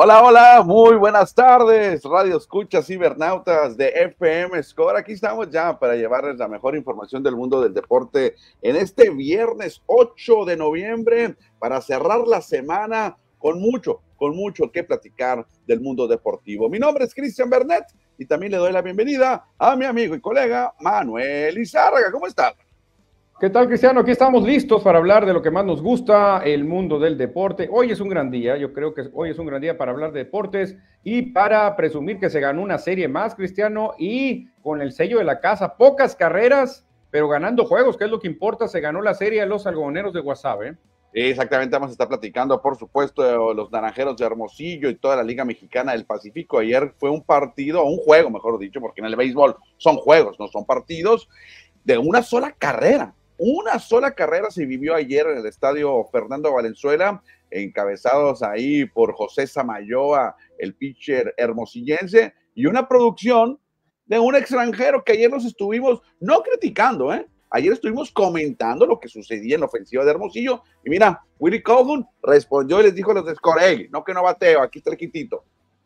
Hola, hola, muy buenas tardes, radio escuchas cibernautas de FM Score. Aquí estamos ya para llevarles la mejor información del mundo del deporte en este viernes 8 de noviembre para cerrar la semana con mucho que platicar del mundo deportivo. Mi nombre es Cristian Bernet y también le doy la bienvenida a mi amigo y colega Manuel Izárraga. ¿Cómo estás? ¿Qué tal, Cristiano? Aquí estamos listos para hablar de lo que más nos gusta, el mundo del deporte. Hoy es un gran día, yo creo que hoy es un gran día para hablar de deportes y para presumir que se ganó una serie más, Cristiano, y con el sello de la casa, pocas carreras, pero ganando juegos, que es lo que importa. Se ganó la serie de los algodoneros de Guasave. Exactamente, vamos a estar platicando, por supuesto, de los Naranjeros de Hermosillo y toda la Liga Mexicana del Pacífico. Ayer fue un juego, mejor dicho, porque en el béisbol son juegos, no son partidos, de una sola carrera. Una sola carrera se vivió ayer en el estadio Fernando Valenzuela, encabezados ahí por José Samayoa, el pitcher hermosillense, y una producción de un extranjero que ayer nos estuvimos, no criticando, ayer estuvimos comentando lo que sucedía en la ofensiva de Hermosillo, y mira, Willie Colton respondió y les dijo a los de Score, no que no bateo, aquí está el quitito.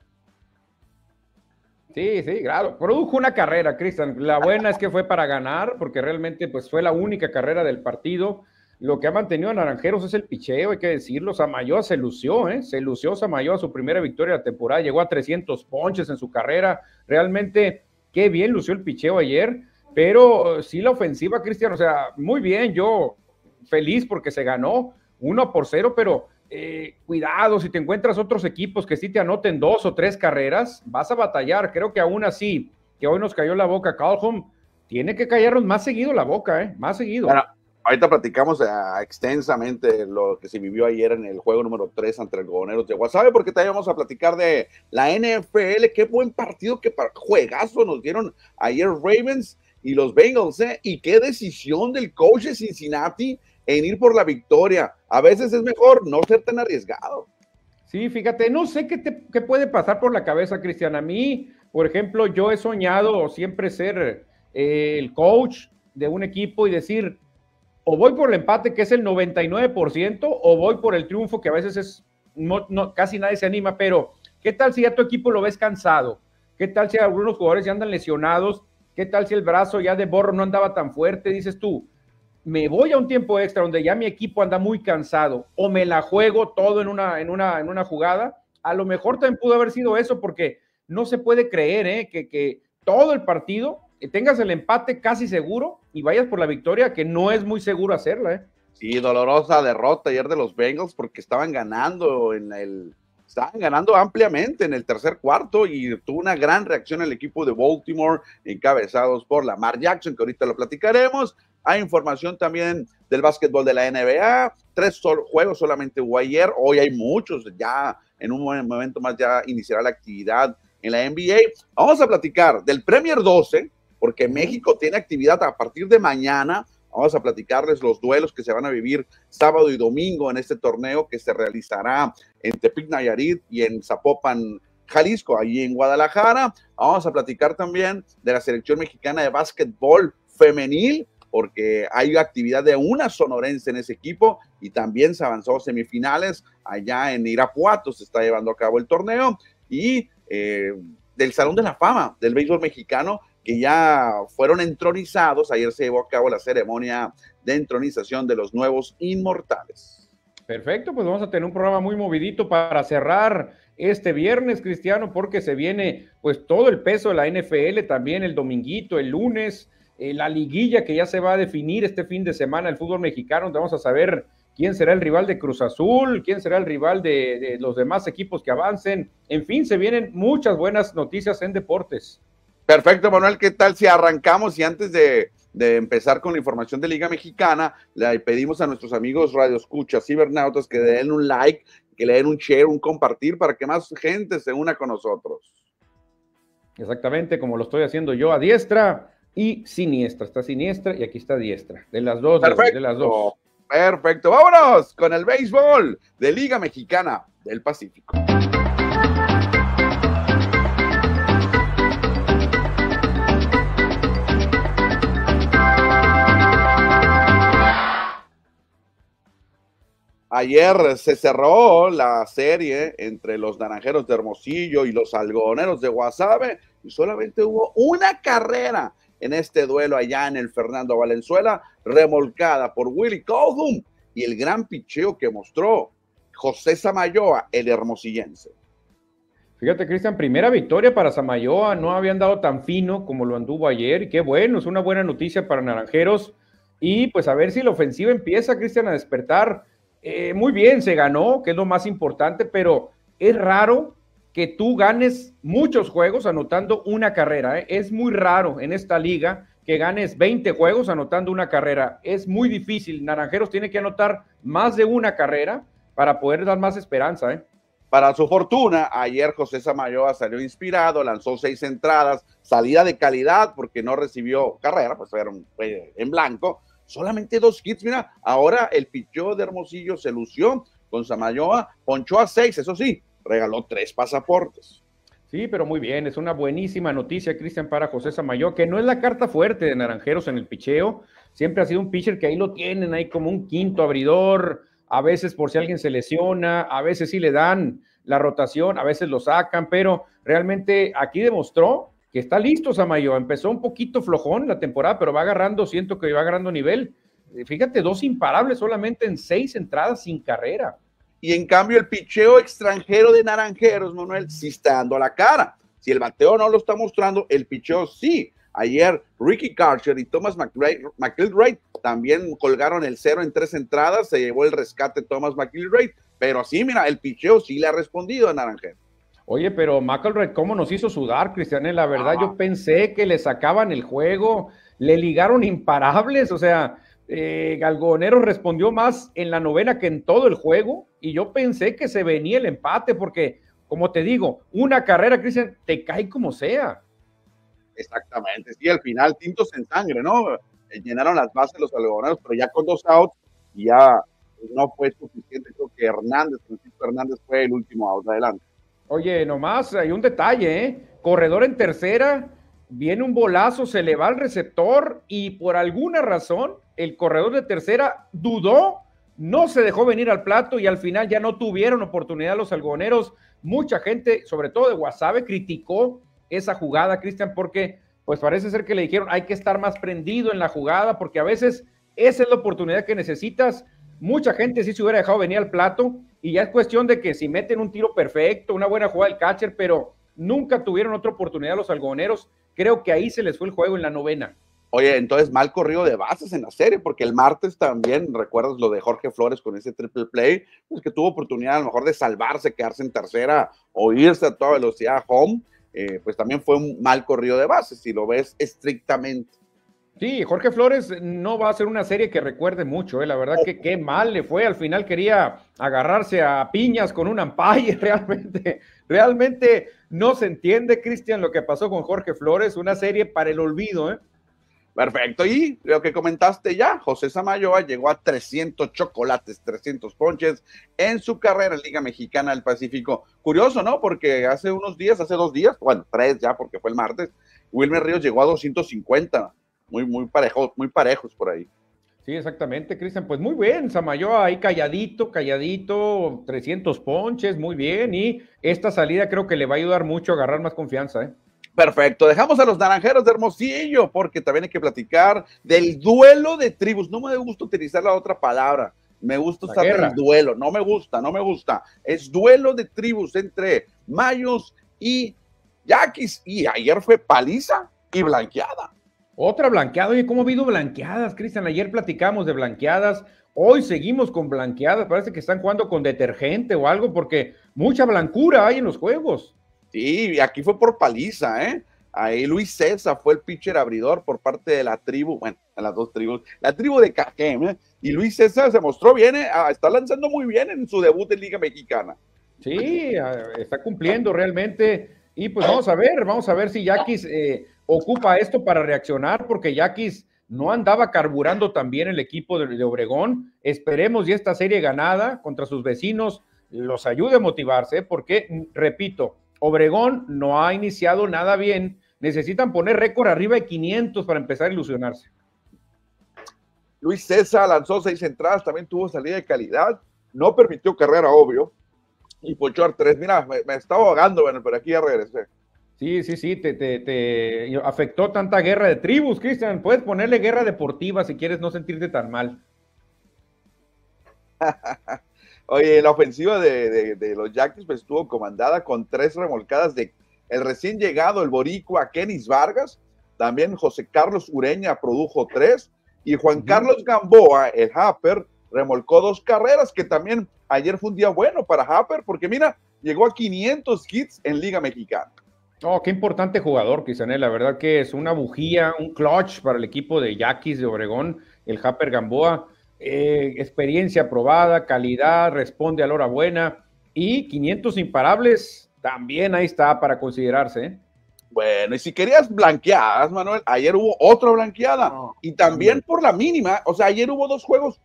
Sí, claro. Produjo una carrera, Cristian. La buena es que fue para ganar, porque realmente pues, fue la única carrera del partido. Lo que ha mantenido a Naranjeros es el picheo, hay que decirlo. Samayoa se lució, Se lució Samayoa, su primera victoria de la temporada. Llegó a 300 ponches en su carrera. Realmente, qué bien lució el picheo ayer. Pero sí la ofensiva, Cristian, o sea, muy bien. Yo feliz porque se ganó 1-0, pero... cuidado, si te encuentras otros equipos que sí te anoten 2 o 3 carreras, vas a batallar. Creo que aún así, que hoy nos cayó la boca Calhoun, tiene que callarnos más seguido la boca, más seguido. Bueno, ahorita platicamos extensamente lo que se vivió ayer en el juego número 3 ante el Algodoneros de Guasave, porque también vamos a platicar de la NFL. Qué buen partido, qué juegazo nos dieron ayer Ravens y los Bengals, y qué decisión del coach de Cincinnati en ir por la victoria. A veces es mejor no ser tan arriesgado. Sí, fíjate, no sé qué puede pasar por la cabeza, Cristian. A mí, por ejemplo, yo he soñado siempre ser el coach de un equipo y decir, o voy por el empate, que es el 99%, o voy por el triunfo, que a veces es casi nadie se anima. Pero ¿qué tal si ya tu equipo lo ves cansado? ¿Qué tal si algunos jugadores ya andan lesionados? ¿Qué tal si el brazo ya de Borro no andaba tan fuerte? Dices tú, me voy a un tiempo extra donde ya mi equipo anda muy cansado, o me la juego todo en una jugada. A lo mejor también pudo haber sido eso, porque no se puede creer que todo el partido tengas el empate casi seguro y vayas por la victoria, que no es muy seguro hacerla. Sí, dolorosa derrota ayer de los Bengals, porque estaban ganando ampliamente en el tercer cuarto, y tuvo una gran reacción el equipo de Baltimore, encabezados por Lamar Jackson, que ahorita lo platicaremos. Hay información también del básquetbol de la NBA, 3 juegos solamente hubo ayer, hoy hay muchos, ya en un momento más ya iniciará la actividad en la NBA. Vamos a platicar del Premier 12, porque México tiene actividad a partir de mañana. Vamos a platicarles los duelos que se van a vivir sábado y domingo en este torneo que se realizará en Tepic, Nayarit, y en Zapopan, Jalisco, allí en Guadalajara. Vamos a platicar también de la selección mexicana de básquetbol femenil, porque hay actividad de una sonorense en ese equipo, y también se avanzó a semifinales allá en Irapuato, se está llevando a cabo el torneo, y del Salón de la Fama del béisbol mexicano, que ya fueron entronizados. Ayer se llevó a cabo la ceremonia de entronización de los nuevos inmortales. Perfecto, pues vamos a tener un programa muy movidito para cerrar este viernes, Cristiano, porque se viene pues todo el peso de la NFL, también el dominguito, el lunes, la liguilla que ya se va a definir este fin de semana, el fútbol mexicano, donde vamos a saber quién será el rival de Cruz Azul, quién será el rival de los demás equipos que avancen. En fin, se vienen muchas buenas noticias en deportes. Perfecto, Manuel, ¿qué tal si arrancamos? Y antes de empezar con la información de Liga Mexicana, le pedimos a nuestros amigos Radio Escucha, cibernautas, que le den un like, que le den un share, un compartir, para que más gente se una con nosotros. Exactamente, como lo estoy haciendo yo, a diestra y siniestra. Está siniestra y aquí está diestra. De las dos. Perfecto, de las dos. Perfecto, vámonos con el béisbol de Liga Mexicana del Pacífico. Ayer se cerró la serie entre los Naranjeros de Hermosillo y los Algodoneros de Guasave y solamente hubo una carrera en este duelo allá en el Fernando Valenzuela, remolcada por Willie Caldum y el gran picheo que mostró José Samayoa, el hermosillense. Fíjate, Cristian, primera victoria para Samayoa, no habían dado tan fino como lo anduvo ayer, y qué bueno, es una buena noticia para Naranjeros, y pues a ver si la ofensiva empieza, Cristian, a despertar. Muy bien, se ganó, que es lo más importante, pero es raro que tú ganes muchos juegos anotando una carrera, ¿eh? Es muy raro en esta liga que ganes 20 juegos anotando una carrera, es muy difícil. Naranjeros tiene que anotar más de una carrera para poder dar más esperanza, ¿eh? Para su fortuna, ayer José Samayoa salió inspirado, lanzó 6 entradas, salida de calidad porque no recibió carrera, pues fue en blanco, solamente 2 hits. Mira, ahora el picheo de Hermosillo se lució con Samayoa, ponchó a 6, eso sí, regaló 3 pasaportes. Sí, pero muy bien, es una buenísima noticia, Cristian, para José Samayoa, que no es la carta fuerte de Naranjeros en el picheo, siempre ha sido un pitcher que ahí lo tienen, ahí como un quinto abridor, a veces por si alguien se lesiona, a veces sí le dan la rotación, a veces lo sacan, pero realmente aquí demostró que está listo Samayoa, empezó un poquito flojón la temporada, pero va agarrando, siento que va agarrando nivel. Fíjate, 2 imparables solamente en 6 entradas sin carrera. Y en cambio el picheo extranjero de Naranjeros, Manuel, sí está dando la cara. Si el bateo no lo está mostrando, el picheo sí. Ayer Ricky Karcher y Thomas McIlroy también colgaron el 0 en 3 entradas, se llevó el rescate Thomas McIlroy, pero sí, mira, el picheo sí le ha respondido a Naranjeros. Oye, pero McIlroy, ¿cómo nos hizo sudar, Cristian? La verdad, yo pensé que le sacaban el juego, le ligaron imparables, o sea, Algodoneros respondió más en la novena que en todo el juego, y yo pensé que se venía el empate, porque, como te digo, una carrera, Cristian, te cae como sea. Exactamente, sí, al final tintos en sangre, ¿no? Llenaron las bases los algodoneros, pero ya con 2 outs ya no fue suficiente. Creo que Francisco Hernández fue el último out. Adelante. Oye, nomás hay un detalle, ¿eh? Corredor en tercera, viene un bolazo, se le va al receptor y por alguna razón el corredor de tercera dudó, no se dejó venir al plato y al final ya no tuvieron oportunidad los algodoneros. Mucha gente, sobre todo de Guasave, criticó esa jugada, Cristian, porque pues parece ser que le dijeron hay que estar más prendido en la jugada porque a veces esa es la oportunidad que necesitas. Mucha gente sí se hubiera dejado venir al plato y ya es cuestión de que si meten un tiro perfecto, una buena jugada del catcher, pero nunca tuvieron otra oportunidad los algodoneros. Creo que ahí se les fue el juego en la novena. Oye, entonces mal corrido de bases en la serie, porque el martes también, recuerdas lo de Jorge Flores con ese triple play, pues que tuvo oportunidad a lo mejor de salvarse, quedarse en tercera o irse a toda velocidad home, pues también fue un mal corrido de bases, si lo ves estrictamente. Sí, Jorge Flores no va a ser una serie que recuerde mucho, la verdad que qué mal le fue, al final quería agarrarse a piñas con un umpire, realmente no se entiende, Cristian, lo que pasó con Jorge Flores, una serie para el olvido, ¿eh? Perfecto, y lo que comentaste ya, José Samayoa llegó a 300 chocolates, 300 ponches en su carrera en Liga Mexicana del Pacífico. Curioso, ¿no? Porque hace 2 días, bueno, 3 ya porque fue el martes, Wilmer Ríos llegó a 250, muy parejos por ahí. Sí, exactamente, Cristian, pues muy bien, Samayoa ahí calladito, 300 ponches, muy bien, y esta salida creo que le va a ayudar mucho a agarrar más confianza, ¿eh? Perfecto, dejamos a los Naranjeros de Hermosillo porque también hay que platicar del duelo de tribus. No me gusta utilizar la otra palabra, me gusta usar el duelo, no me gusta. Es duelo de tribus entre Mayos y Yaquis y ayer fue paliza y blanqueada. Otra blanqueada, oye, ¿cómo ha habido blanqueadas, Cristian? Ayer platicamos de blanqueadas, hoy seguimos con blanqueadas, parece que están jugando con detergente o algo porque mucha blancura hay en los juegos. Sí, aquí fue por paliza, ¿eh? Ahí Luis César fue el pitcher abridor por parte de la tribu, bueno, de las 2 tribus, la tribu de Cajem, ¿eh? Y Luis César se mostró bien, está lanzando muy bien en su debut en Liga Mexicana. Sí, está cumpliendo realmente, y pues vamos a ver si Yaquis ocupa esto para reaccionar, porque Yaquis no andaba carburando tan bien el equipo de Obregón. Esperemos ya esta serie ganada contra sus vecinos los ayude a motivarse, porque, repito, Obregón no ha iniciado nada bien, necesitan poner récord arriba de 500 para empezar a ilusionarse. Luis César lanzó 6 entradas, también tuvo salida de calidad, no permitió carrera, obvio, y ponchó a 3. Mira, me estaba ahogando, bueno, pero aquí ya regresé. Sí, te afectó tanta guerra de tribus, Cristian. Puedes ponerle guerra deportiva si quieres no sentirte tan mal. Oye, la ofensiva de los Yaquis pues, estuvo comandada con 3 remolcadas de el recién llegado, el boricua Kenis Vargas, también José Carlos Ureña produjo 3, y Juan Carlos Gamboa, el Happer, remolcó 2 carreras, que también ayer fue un día bueno para Happer, porque mira, llegó a 500 hits en Liga Mexicana. Oh, qué importante jugador, Cristian, la verdad que es una bujía, un clutch para el equipo de Yaquis de Obregón, el Happer Gamboa. Experiencia probada, calidad, responde a la hora buena, y 500 imparables también ahí está para considerarse, ¿eh? Bueno, y si querías blanqueadas, Manuel, ayer hubo otra blanqueada, y también por la mínima. O sea, ayer hubo 2 juegos,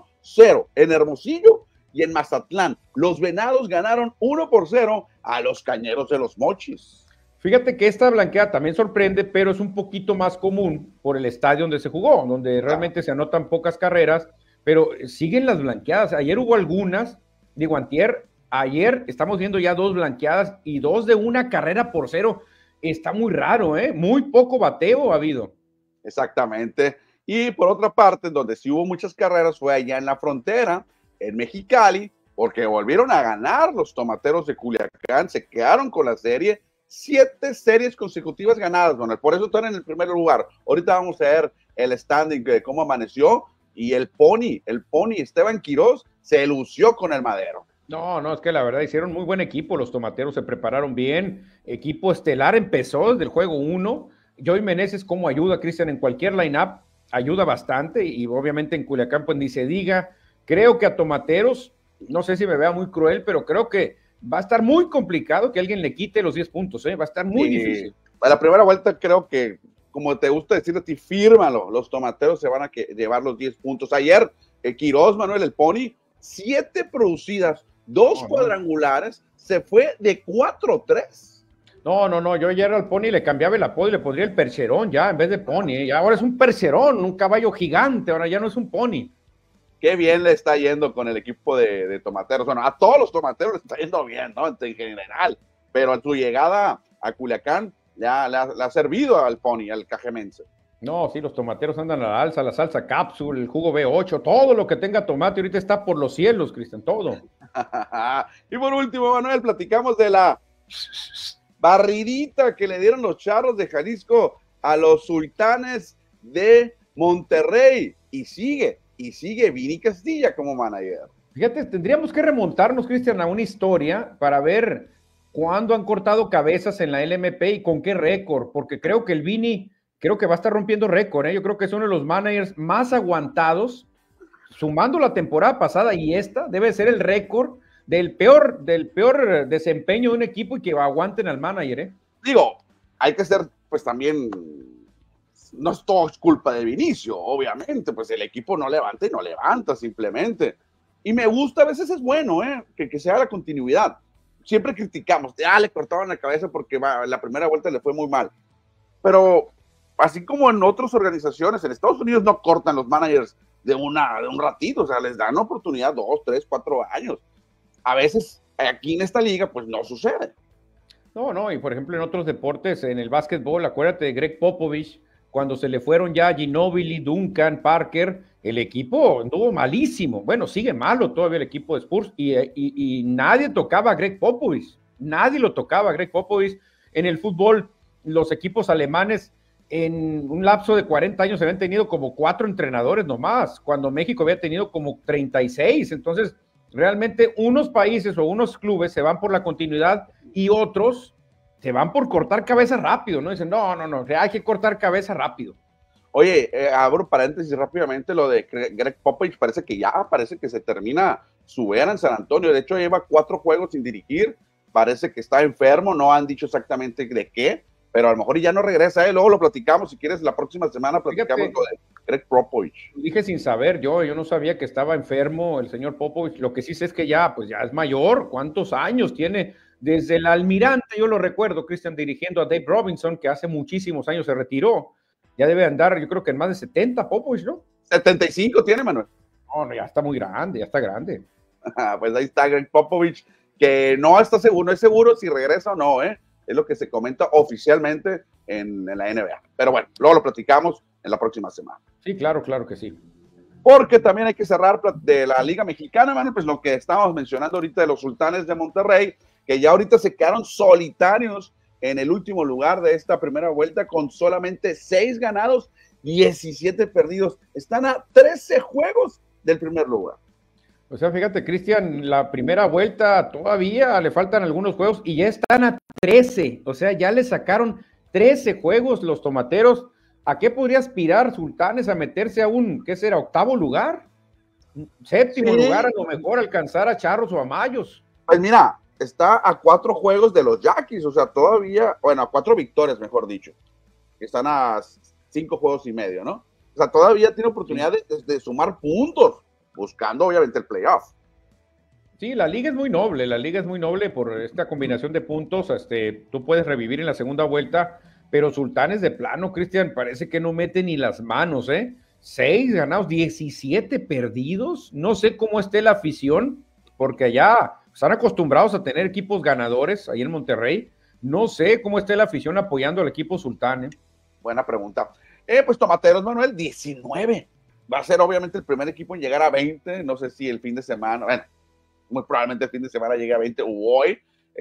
1-0 en Hermosillo y en Mazatlán. Los Venados ganaron 1-0 a los Cañeros de los Mochis. Fíjate que esta blanqueada también sorprende, pero es un poquito más común por el estadio donde se jugó, donde realmente se anotan pocas carreras, pero siguen las blanqueadas. Ayer hubo algunas, digo, ayer estamos viendo ya 2 blanqueadas y 2 de una carrera por 0. Está muy raro, muy poco bateo ha habido. Exactamente. Y por otra parte, donde sí hubo muchas carreras fue allá en la frontera, en Mexicali, porque volvieron a ganar los Tomateros de Culiacán, se quedaron con la serie. 7 series consecutivas ganadas, Donald. Por eso están en el primer lugar. Ahorita vamos a ver el standing de cómo amaneció, y el Pony Esteban Quiroz se lució con el Madero. No, es que la verdad hicieron muy buen equipo, los Tomateros se prepararon bien, equipo estelar empezó desde el juego 1. Joey Meneses como ayuda, Cristian, en cualquier line-up, ayuda bastante, y obviamente en Culiacán pues ni se diga. Creo que a Tomateros, no sé si me vea muy cruel, pero creo que va a estar muy complicado que alguien le quite los 10 puntos, va a estar muy difícil. A la primera vuelta creo que, como te gusta decir a ti, fírmalo, los Tomateros se van a llevar los 10 puntos. Ayer, Quiroz, Manuel, el Pony, 7 producidas, 2 cuadrangulares, se fue de 4-3. No, yo ayer al Pony le cambiaba el apodo y le pondría el percherón ya, en vez de Pony, ya ahora es un percherón, un caballo gigante, ahora ya no es un Pony. Qué bien le está yendo con el equipo de Tomateros. Bueno, a todos los Tomateros le está yendo bien, ¿no? En general. Pero a su llegada a Culiacán ya le ha servido al Pony, al cajemense. No, sí, los Tomateros andan a la alza, la salsa cápsula, el jugo B8, todo lo que tenga tomate ahorita está por los cielos, Cristian, todo. Y por último, Manuel, platicamos de la barridita que le dieron los Charros de Jalisco a los Sultanes de Monterrey. Y sigue Vini Castilla como manager. Fíjate, tendríamos que remontarnos, Cristian, a una historia para ver cuándo han cortado cabezas en la LMP y con qué récord, porque creo que el Vini, creo que va a estar rompiendo récord, yo creo que es uno de los managers más aguantados, sumando la temporada pasada y esta, debe ser el récord del peor desempeño de un equipo y que aguanten al manager, Digo, hay que ser, pues también, no es todo culpa de Vinicio, obviamente, pues el equipo no levanta y no levanta simplemente. Y me gusta, a veces es bueno, que sea la continuidad. Siempre criticamos, le cortaban la cabeza porque la primera vuelta le fue muy mal. Pero así como en otras organizaciones, en Estados Unidos no cortan los managers de un ratito, o sea, les dan oportunidad 2, 3, 4 años. A veces aquí en esta liga, pues no sucede. No, y por ejemplo en otros deportes, en el básquetbol, acuérdate de Greg Popovich, cuando se le fueron ya Ginobili, Duncan, Parker, el equipo anduvo malísimo. Bueno, sigue malo todavía el equipo de Spurs y nadie tocaba a Greg Popovich. Nadie lo tocaba a Greg Popovich. En el fútbol, los equipos alemanes en un lapso de 40 años habían tenido como 4 entrenadores nomás, cuando México había tenido como 36. Entonces, realmente unos países o unos clubes se van por la continuidad y otros se van por cortar cabeza rápido, ¿no? Dicen, no, hay que cortar cabeza rápido. Oye, abro paréntesis rápidamente, lo de Greg Popovich parece que se termina su era en San Antonio. De hecho, lleva 4 juegos sin dirigir, parece que está enfermo, no han dicho exactamente de qué, pero a lo mejor ya no regresa, luego lo platicamos, si quieres, la próxima semana platicamos lo de Greg Popovich. Dije sin saber, yo no sabía que estaba enfermo el señor Popovich. Lo que sí sé es que ya es mayor. ¿Cuántos años tiene? Desde el Almirante, yo lo recuerdo, Cristian, dirigiendo a Dave Robinson, que hace muchísimos años se retiró. Ya debe andar, yo creo que en más de 70 Popovich, ¿no? 75 tiene, Manuel. No, ya está muy grande, ya está grande. Pues ahí está Greg Popovich, que no está seguro, no es seguro si regresa o no, es lo que se comenta oficialmente en la NBA. Pero bueno, luego lo platicamos en la próxima semana. Sí, claro que sí. Porque también hay que cerrar de la Liga Mexicana, mano, pues lo que estábamos mencionando ahorita de los Sultanes de Monterrey, que ya ahorita se quedaron solitarios en el último lugar de esta primera vuelta con solamente 6 ganados, 17 perdidos. Están a 13 juegos del primer lugar. O sea, fíjate, Cristian, la primera vuelta todavía le faltan algunos juegos y ya están a 13. O sea, ya le sacaron 13 juegos los tomateros. ¿A qué podría aspirar Sultanes? ¿A meterse a un, qué será, octavo lugar? Séptimo lugar, a lo mejor alcanzar a Charros o a Mayos. Pues mira, está a 4 juegos de los Yaquis, o sea, todavía, bueno, a 4 victorias, mejor dicho. Están a 5 juegos y medio, ¿no? O sea, todavía tiene oportunidad de sumar puntos, buscando obviamente el playoff. Sí, la liga es muy noble por esta combinación de puntos. Tú puedes revivir en la segunda vuelta, pero Sultanes de plano, Cristian, parece que no mete ni las manos, 6 ganados, 17 perdidos. No sé cómo esté la afición, porque allá están acostumbrados a tener equipos ganadores, ahí en Monterrey. No sé cómo esté la afición apoyando al equipo Sultán. Buena pregunta. Pues Tomateros, Manuel, 19. Va a ser obviamente el primer equipo en llegar a 20. No sé si el fin de semana, bueno, muy probablemente el fin de semana llegue a 20 o hoy.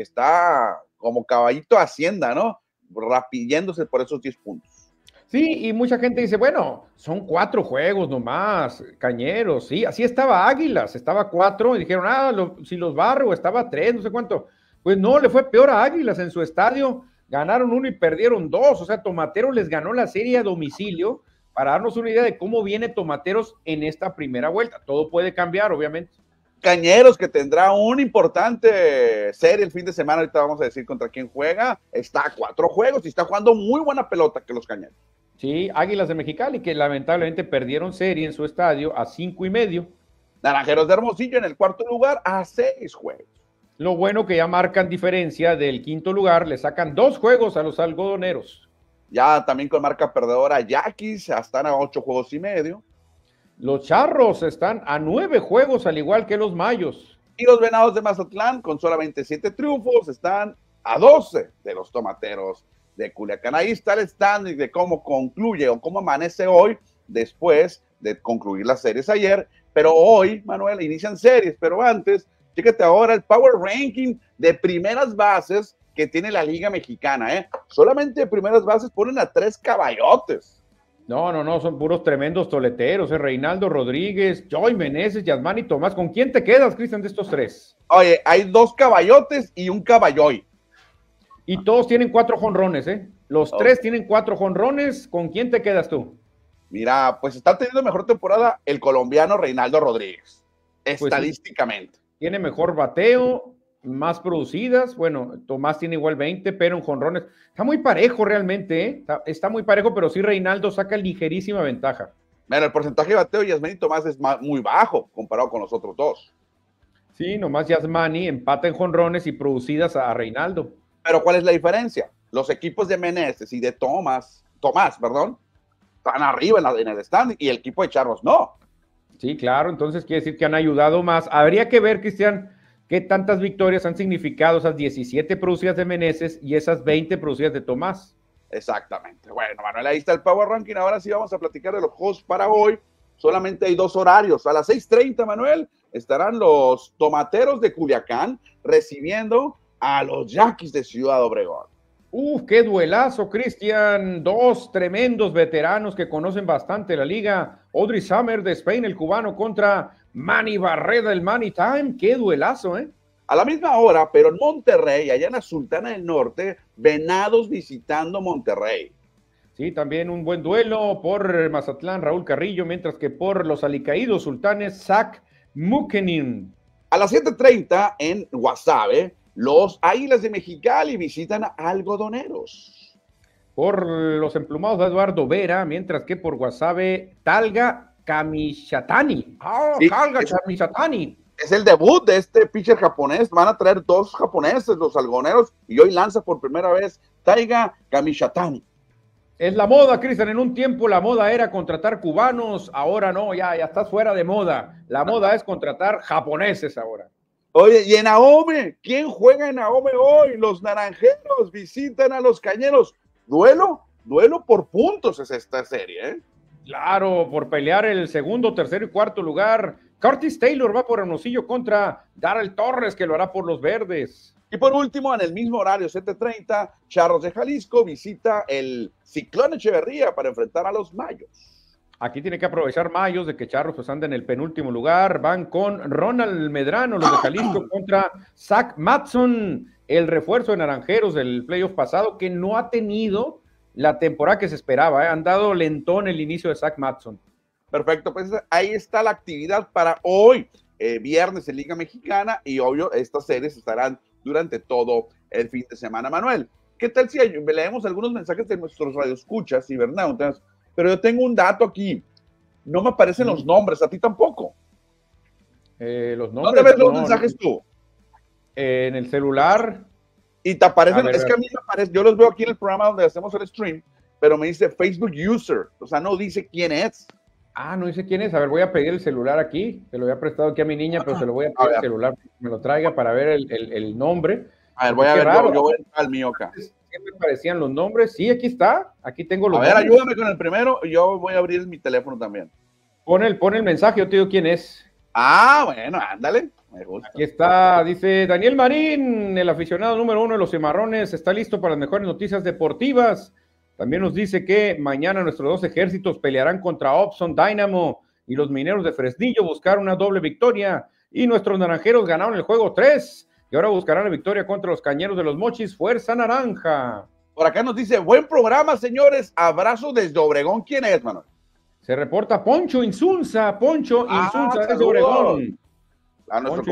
Está como caballito Hacienda, ¿no? Rapillándose por esos 10 puntos. Sí, y mucha gente dice, bueno, son 4 juegos nomás, Cañeros, sí, así estaba Águilas, estaba 4, y dijeron, si los barro, estaba 3, no sé cuánto. Pues no, le fue peor a Águilas en su estadio, ganaron 1 y perdieron 2, o sea, Tomateros les ganó la serie a domicilio, para darnos una idea de cómo viene Tomateros en esta primera vuelta. Todo puede cambiar, obviamente. Cañeros, que tendrá una importante serie el fin de semana, ahorita vamos a decir contra quién juega, está a 4 juegos y está jugando muy buena pelota que los Cañeros. Sí, Águilas de Mexicali, que lamentablemente perdieron serie en su estadio a 5.5. Naranjeros de Hermosillo en el cuarto lugar a 6 juegos. Lo bueno que ya marcan diferencia del quinto lugar, le sacan 2 juegos a los algodoneros. Ya también con marca perdedora Yaquis, están a 8 juegos y medio. Los Charros están a 9 juegos, al igual que los Mayos. Y los Venados de Mazatlán, con solamente 7 triunfos, están a 12 de los Tomateros de Culiacán. Ahí está el standing de cómo concluye o cómo amanece hoy, después de concluir las series ayer. Pero hoy, Manuel, inician series, pero antes, fíjate ahora el Power Ranking de primeras bases que tiene la Liga Mexicana, Solamente de primeras bases ponen a 3 caballotes. No, son puros tremendos toleteros, Reinaldo Rodríguez, Joy Meneses, Yasmani Tomás. ¿Con quién te quedas, Cristian, de estos 3? Oye, hay 2 caballotes y un caballoy. Y todos tienen 4 jonrones, Los 3 tienen 4 jonrones. ¿Con quién te quedas tú? Mira, pues está teniendo mejor temporada el colombiano Reinaldo Rodríguez, pues estadísticamente. Sí, tiene mejor bateo, más producidas. Bueno, Tomás tiene igual 20, pero en jonrones. Está muy parejo realmente, Está muy parejo, pero sí Reinaldo saca ligerísima ventaja. Mira, el porcentaje de bateo de Yasmani Tomás es muy bajo comparado con los otros 2. Sí, nomás Yasmani empata en jonrones y producidas a Reinaldo. Pero ¿cuál es la diferencia? Los equipos de Meneses y de Tomás, están arriba en el standing y el equipo de Charros no. Sí, claro, entonces quiere decir que han ayudado más. Habría que ver, Cristian, qué tantas victorias han significado esas 17 producidas de Meneses y esas 20 producidas de Tomás. Exactamente. Bueno, Manuel, ahí está el Power Ranking. Ahora sí vamos a platicar de los juegos para hoy. Solamente hay 2 horarios. A las 6:30, Manuel, estarán los Tomateros de Culiacán recibiendo a los Yaquis de Ciudad Obregón. Qué duelazo, Cristian. 2 tremendos veteranos que conocen bastante la liga. Audrey Summer de Spain, el cubano, contra Manny Barreda, el Manny Time. Qué duelazo, A la misma hora, pero en Monterrey, allá en la Sultana del Norte, Venados visitando Monterrey. Sí, también un buen duelo por Mazatlán, Raúl Carrillo, mientras que por los alicaídos Sultanes, Zach Mukenin. A las 7:30 en Guasave, los Águilas de Mexicali visitan a Algodoneros. Por los emplumados de Eduardo Vera, mientras que por Guasave, Talga Kamishatani. Sí, Talga Kamishatani. Es el debut de este pitcher japonés. Van a traer 2 japoneses, los algodoneros, y hoy lanza por primera vez Taiga Kamishatani. Es la moda, Cristian. En un tiempo la moda era contratar cubanos, ahora no, ya estás fuera de moda. La moda es contratar japoneses ahora. Oye, y en Ahome, ¿quién juega en Ahome hoy? Los naranjeros visitan a los cañeros. Duelo por puntos es esta serie, ¿eh? Claro, por pelear el segundo, tercero y cuarto lugar. Curtis Taylor va por Hermosillo contra Darrell Torres, que lo hará por los verdes. Y por último, en el mismo horario, 7:30, Charros de Jalisco visita el Ciclón Echeverría para enfrentar a los Mayos. Aquí tiene que aprovechar Mayos de que Charros pues anda en el penúltimo lugar. Van con Ronald Medrano, los de Jalisco, contra Zach Matson, el refuerzo de Naranjeros del playoff pasado, que no ha tenido la temporada que se esperaba. Han dado lentón el inicio de Zach Matson. Perfecto, pues ahí está la actividad para hoy, viernes en Liga Mexicana, y obvio, estas series estarán durante todo el fin de semana. Manuel, ¿qué tal si leemos algunos mensajes de nuestros radioescuchas, cibernautas? Pero yo tengo un dato aquí. No me aparecen los nombres, a ti tampoco. Los nombres. ¿Dónde ves los mensajes tú? En el celular. Y te aparecen, es que a mí me aparece, yo los veo aquí en el programa donde hacemos el stream, pero me dice Facebook User, o sea, no dice quién es. Ah, no dice quién es. A ver, voy a pedir el celular aquí. Se lo había prestado aquí a mi niña, pero se lo voy a pedir el celular, que me lo traiga para ver el nombre. A ver, voy a ver, yo voy a entrar al mío acá. ¿Qué me parecían los nombres? Sí, aquí está. Aquí tengo los nombres. A ver, nombres. ayúdame con el primero. Yo voy a abrir mi teléfono también. Pon el mensaje, yo te digo quién es. Ah, bueno, ándale. Me gusta. Aquí está, dice Daniel Marín, el aficionado número 1 de los Cimarrones, está listo para las mejores noticias deportivas. También nos dice que mañana nuestros dos ejércitos pelearán contra Opson Dynamo y los Mineros de Fresnillo buscaron una doble victoria. Y nuestros naranjeros ganaron el juego 3 y ahora buscarán la victoria contra los Cañeros de los Mochis. Fuerza naranja. Por acá nos dice, buen programa, señores. Abrazo desde Obregón. ¿Quién es, Manuel? Se reporta Poncho Insunza. Poncho Insunza desde Obregón. A nuestro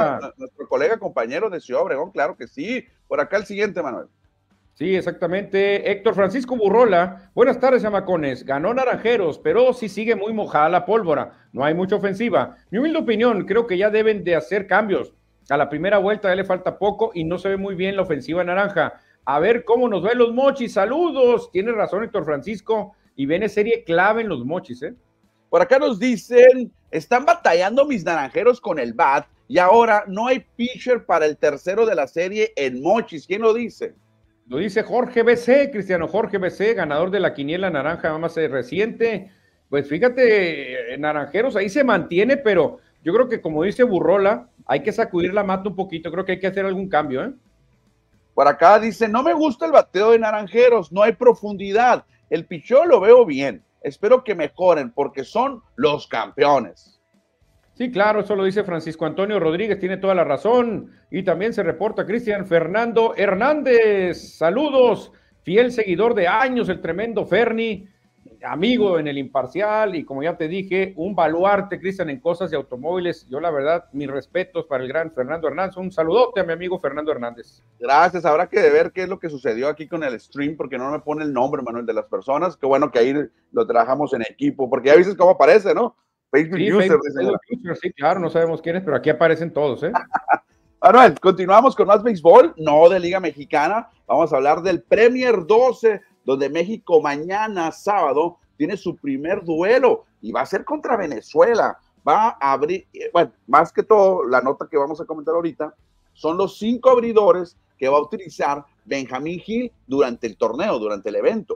colega, compañero de Ciudad Obregón, claro que sí. Por acá el siguiente, Manuel. Sí, exactamente. Héctor Francisco Burrola. Buenas tardes, chamacones. Ganó Naranjeros, pero sí sigue muy mojada la pólvora. No hay mucha ofensiva. Mi humilde opinión, creo que ya deben de hacer cambios. A la primera vuelta ya le falta poco y no se ve muy bien la ofensiva naranja. A ver cómo nos ven los Mochis. Saludos. Tiene razón, Héctor Francisco. Y viene serie clave en los Mochis, ¿eh? Por acá nos dicen, están batallando mis naranjeros con el bat y ahora no hay pitcher para el tercero de la serie en Mochis. ¿Quién lo dice? Lo dice Jorge BC, Cristiano Jorge BC, ganador de la quiniela naranja más reciente. Pues fíjate, Naranjeros ahí se mantiene, pero yo creo que como dice Burrola, hay que sacudir la mata un poquito, creo que hay que hacer algún cambio, ¿eh? Por acá dice, no me gusta el bateo de Naranjeros, no hay profundidad, el picheo lo veo bien, espero que mejoren porque son los campeones. Sí, claro, eso lo dice Francisco Antonio Rodríguez, tiene toda la razón. Y también se reporta Cristian Fernando Hernández. Saludos, fiel seguidor de años, el tremendo Ferni, amigo en el Imparcial y como ya te dije, un baluarte, Cristian, en cosas de automóviles. Yo la verdad, mis respetos para el gran Fernando Hernández. Un saludote a mi amigo Fernando Hernández. Gracias, habrá que ver qué es lo que sucedió aquí con el stream, porque no me pone el nombre, Manuel, de las personas. Qué bueno que ahí lo trabajamos en equipo, porque ya viste cómo aparece, ¿no? Facebook sí, User. Facebook User, sí, claro, no sabemos quién es, pero aquí aparecen todos, ¿eh? Manuel, continuamos con más béisbol, no de Liga Mexicana. Vamos a hablar del Premier 12, donde México mañana, sábado, tiene su primer duelo y va a ser contra Venezuela. Va a abrir, bueno, más que todo, la nota que vamos a comentar ahorita, son los 5 abridores que va a utilizar Benjamín Gil durante el torneo, durante el evento.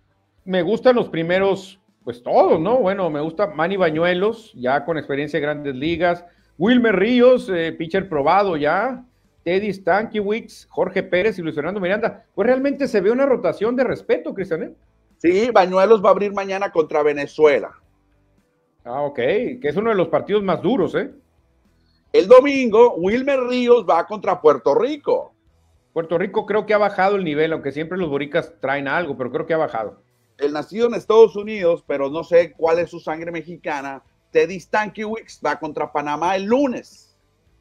Me gustan los primeros, pues todos, ¿no? Bueno, me gusta Manny Bañuelos, ya con experiencia en grandes ligas, Wilmer Ríos, pitcher probado ya, Teddy Stankiewicz, Jorge Pérez y Luis Fernando Miranda. Pues realmente se ve una rotación de respeto, Cristian, ¿eh? Sí, Bañuelos va a abrir mañana contra Venezuela. Ah, ok, que es uno de los partidos más duros, ¿eh? El domingo, Wilmer Ríos va contra Puerto Rico. Puerto Rico creo que ha bajado el nivel, aunque siempre los boricas traen algo, pero creo que ha bajado. El nacido en Estados Unidos, pero no sé cuál es su sangre mexicana, Teddy Stankiewicz va contra Panamá el lunes.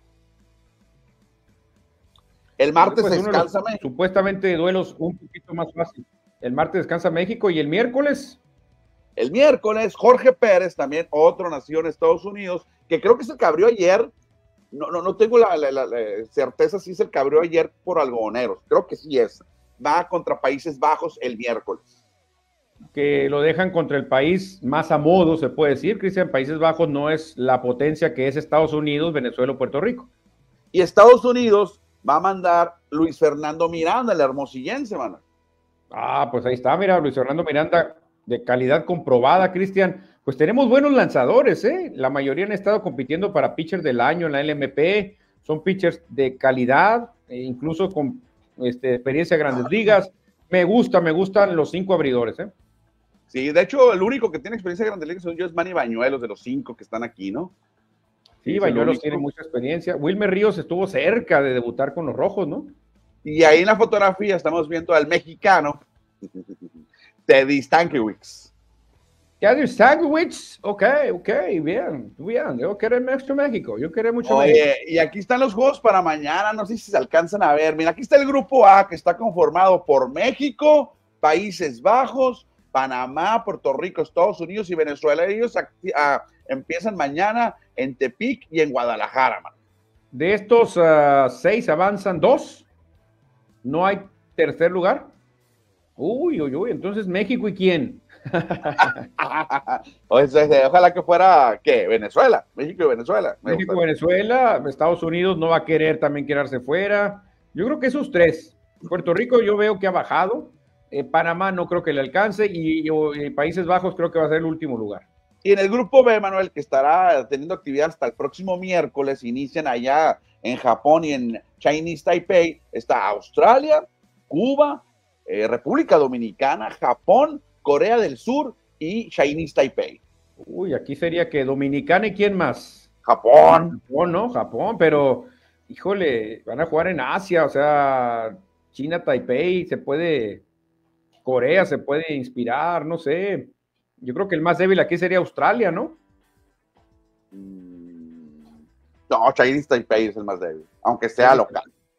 El martes pues descansa México. Supuestamente duelos un poquito más fácil. El martes descansa México y el miércoles. El miércoles, Jorge Pérez, también otro nacido en Estados Unidos, que creo que se cabrió ayer. No tengo la certeza si es el cabrió ayer por Algodoneros. Creo que sí es. Va contra Países Bajos el miércoles. que lo dejan contra el país más a modo, se puede decir, Cristian. Países Bajos no es la potencia que es Estados Unidos, Venezuela o Puerto Rico. Y Estados Unidos va a mandar Luis Fernando Miranda, el hermosillense, mano. Ah, pues ahí está, mira, Luis Fernando Miranda, de calidad comprobada, Cristian. Pues tenemos buenos lanzadores, ¿eh? La mayoría han estado compitiendo para pitcher del año en la LMP, son pitchers de calidad, incluso con experiencia en grandes ligas. Me gustan los 5 abridores, ¿eh? Sí, de hecho, el único que tiene experiencia en grandes ligas son yo, es Manny Bañuelos, de los 5 que están aquí, ¿no? Sí, Bañuelos tiene mucha experiencia. Wilmer Ríos estuvo cerca de debutar con los Rojos, ¿no? Y ahí en la fotografía estamos viendo al mexicano Teddy Stankiewicz. Teddy Stankiewicz, ok, bien. Yo quiero mucho México, México. Y aquí están los juegos para mañana, no sé si se alcanzan a ver. Mira, aquí está el grupo A, que está conformado por México, Países Bajos, Panamá, Puerto Rico, Estados Unidos y Venezuela. Ellos empiezan mañana en Tepic y en Guadalajara, man. De estos 6 avanzan 2. ¿No hay tercer lugar? Uy, entonces México, ¿y quién? Ojalá que fuera, ¿qué? Venezuela, México y Venezuela. México, Venezuela, Estados Unidos no va a querer también quedarse fuera. Yo creo que esos 3. Puerto Rico yo veo que ha bajado. Panamá no creo que le alcance y Países Bajos creo que va a ser el último lugar. Y en el grupo B, Manuel, que estará teniendo actividad hasta el próximo miércoles, inician allá en Japón y en Chinese Taipei, está Australia, Cuba, República Dominicana, Japón, Corea del Sur y Chinese Taipei. Uy, aquí sería que Dominicana y ¿quién más? Japón. Japón, pero híjole, van a jugar en Asia, o sea, China, Taipei, Corea se puede inspirar, no sé. Yo creo que el más débil aquí sería Australia, ¿no? No, Chinese Taipei es el más débil, aunque sea local.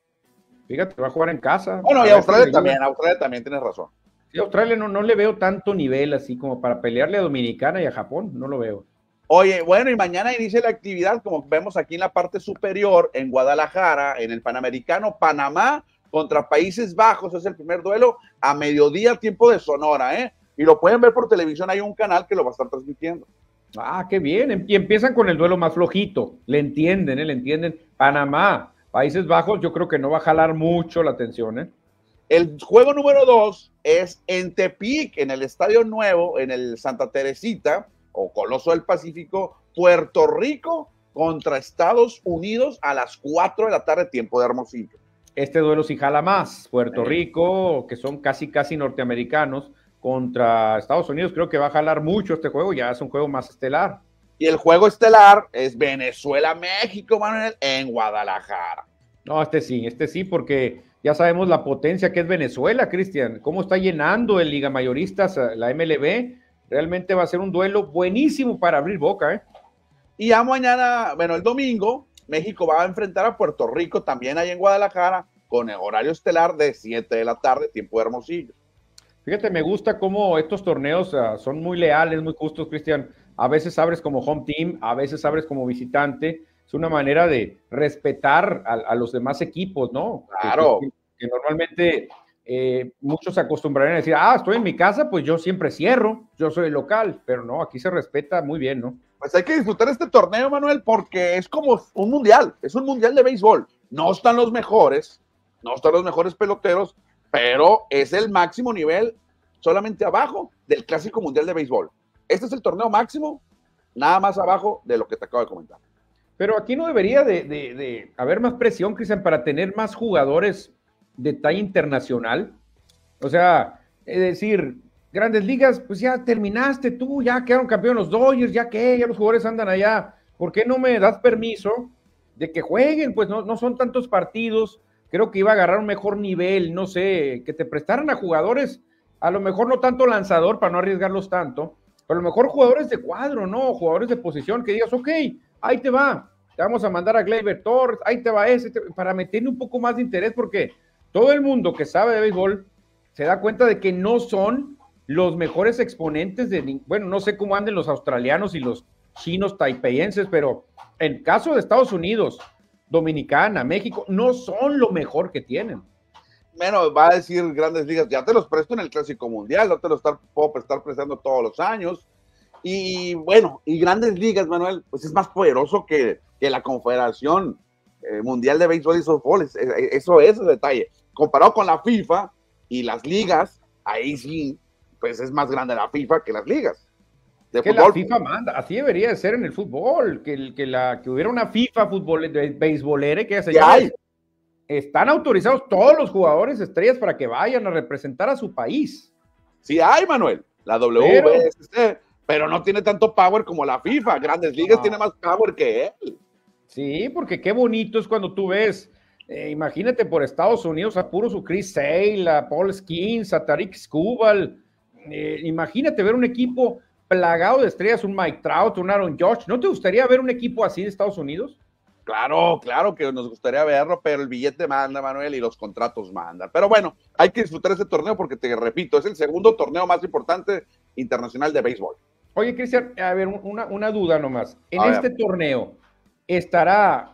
Fíjate, va a jugar en casa. Bueno, y Australia también tienes razón. Sí, Australia no le veo tanto nivel así como para pelearle a Dominicana y a Japón, no lo veo. Oye, bueno, y mañana inicia la actividad, como vemos aquí en la parte superior, en Guadalajara, en el Panamericano, Panamá contra Países Bajos, es el primer duelo a mediodía, tiempo de Sonora, ¿eh? Y lo pueden ver por televisión, hay un canal que lo va a estar transmitiendo. Ah, qué bien, y empiezan con el duelo más flojito, le entienden. Panamá, Países Bajos, yo creo que no va a jalar mucho la atención, ¿eh? El juego número 2 es en Tepic, en el Estadio Nuevo, en el Santa Teresita, o Coloso del Pacífico, Puerto Rico contra Estados Unidos a las 4 de la tarde, tiempo de Hermosillo. Este duelo sí jala más, Puerto Rico, que son casi norteamericanos, contra Estados Unidos, creo que va a jalar mucho este juego, ya es un juego más estelar. Y el juego estelar es Venezuela-México, Manuel, en Guadalajara. No, este sí, porque ya sabemos la potencia que es Venezuela, Cristian, cómo está llenando el Liga Mayoristas, la MLB, realmente va a ser un duelo buenísimo para abrir boca, ¿eh? Y ya mañana, bueno, el domingo, México va a enfrentar a Puerto Rico, también ahí en Guadalajara, con el horario estelar de 7 de la tarde, tiempo de Hermosillo. Fíjate, me gusta cómo estos torneos son muy leales, muy justos, Cristian. A veces abres como home team, a veces abres como visitante. Es una manera de respetar a los demás equipos, ¿no? Claro. Que normalmente muchos acostumbrarían a decir, estoy en mi casa, pues yo siempre cierro, yo soy el local, pero no, aquí se respeta muy bien, ¿no? Pues hay que disfrutar este torneo, Manuel, porque es como un mundial, es un mundial de béisbol. No están los mejores peloteros, pero es el máximo nivel solamente abajo del Clásico Mundial de Béisbol. Este es el torneo máximo, nada más abajo de lo que te acabo de comentar. Pero aquí no debería de haber más presión, Cristian, para tener más jugadores de talla internacional. O sea, es decir, Grandes Ligas, pues ya terminaste tú, ya quedaron campeones los Dodgers, ya los jugadores andan allá. ¿Por qué no me das permiso de que jueguen? Pues no son tantos partidos. Creo que iba a agarrar un mejor nivel, no sé, que te prestaran a jugadores, a lo mejor no tanto lanzador para no arriesgarlos tanto, pero a lo mejor jugadores de cuadro, ¿no? Jugadores de posición, que digas, ok, ahí te va, te vamos a mandar a Gleyber Torres, ahí te va para meterle un poco más de interés, porque todo el mundo que sabe de béisbol se da cuenta de que no son los mejores exponentes bueno, no sé cómo anden los australianos y los chinos taipeienses, pero en caso de Estados Unidos, Dominicana, México, no son lo mejor que tienen. Bueno, va a decir Grandes Ligas, ya te los presto en el Clásico Mundial, no te los puedo estar prestando todos los años. Y bueno, y Grandes Ligas, Manuel, pues es más poderoso que la Confederación Mundial de Béisbol y Softball. Eso es el detalle. Comparado con la FIFA y las ligas, ahí sí, pues es más grande la FIFA que las ligas. De que fútbol. La FIFA manda, así debería de ser en el fútbol, que hubiera una FIFA beisbolera y que se llame. Están autorizados todos los jugadores estrellas para que vayan a representar a su país. Sí hay, Manuel, la WBSC, pero no tiene tanto power como la FIFA. Grandes Ligas tiene más power que él. Sí, porque qué bonito es cuando tú ves, imagínate por Estados Unidos a puros Chris Sale, a Paul Skeens, a Tariq Skubal. Imagínate ver un equipo plagado de estrellas, un Mike Trout, un Aaron Judge. ¿No te gustaría ver un equipo así de Estados Unidos? Claro que nos gustaría verlo, pero el billete manda, Manuel, y los contratos mandan. Pero bueno, hay que disfrutar ese torneo porque, te repito, es el segundo torneo más importante internacional de béisbol. Oye, Cristian, a ver, una duda nomás. En este torneo, ¿estará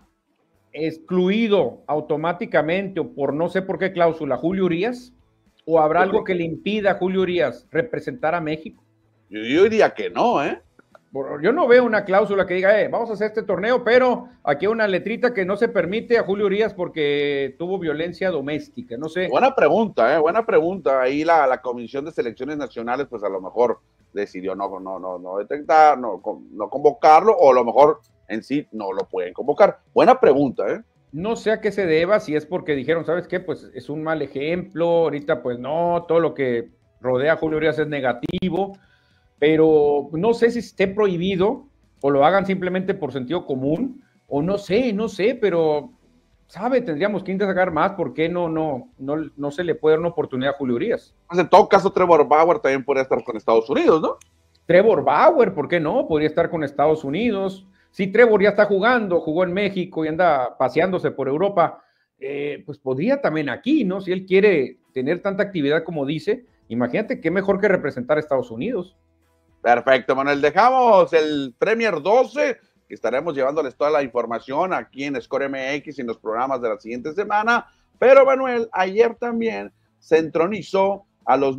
excluido automáticamente o por no sé por qué cláusula Julio Urías? ¿O habrá algo que le impida a Julio Urías representar a México? Yo diría que no, ¿eh? Yo no veo una cláusula que diga, vamos a hacer este torneo, pero aquí hay una letrita que no se permite a Julio Urías porque tuvo violencia doméstica, no sé. Buena pregunta, buena pregunta. Ahí la Comisión de Selecciones Nacionales, pues a lo mejor decidió no detectar, no convocarlo, o a lo mejor en sí no lo pueden convocar. Buena pregunta, ¿eh? No sé a qué se deba, si es porque dijeron, ¿sabes qué? Pues es un mal ejemplo, ahorita pues no, todo lo que rodea a Julio Urías es negativo, pero no sé si esté prohibido o lo hagan simplemente por sentido común, o no sé, pero, ¿sabe? Tendríamos que sacar más, ¿por qué no se le puede dar una oportunidad a Julio Urías? Pues en todo caso, Trevor Bauer también podría estar con Estados Unidos, ¿no? Trevor Bauer, ¿por qué no? Podría estar con Estados Unidos. Si Trevor ya está jugó en México y anda paseándose por Europa, pues podría también aquí, ¿no? Si él quiere tener tanta actividad como dice, imagínate qué mejor que representar a Estados Unidos. Perfecto, Manuel. Dejamos el Premier 12, que estaremos llevándoles toda la información aquí en Score MX y en los programas de la siguiente semana. Pero, Manuel, ayer también se entronizó a los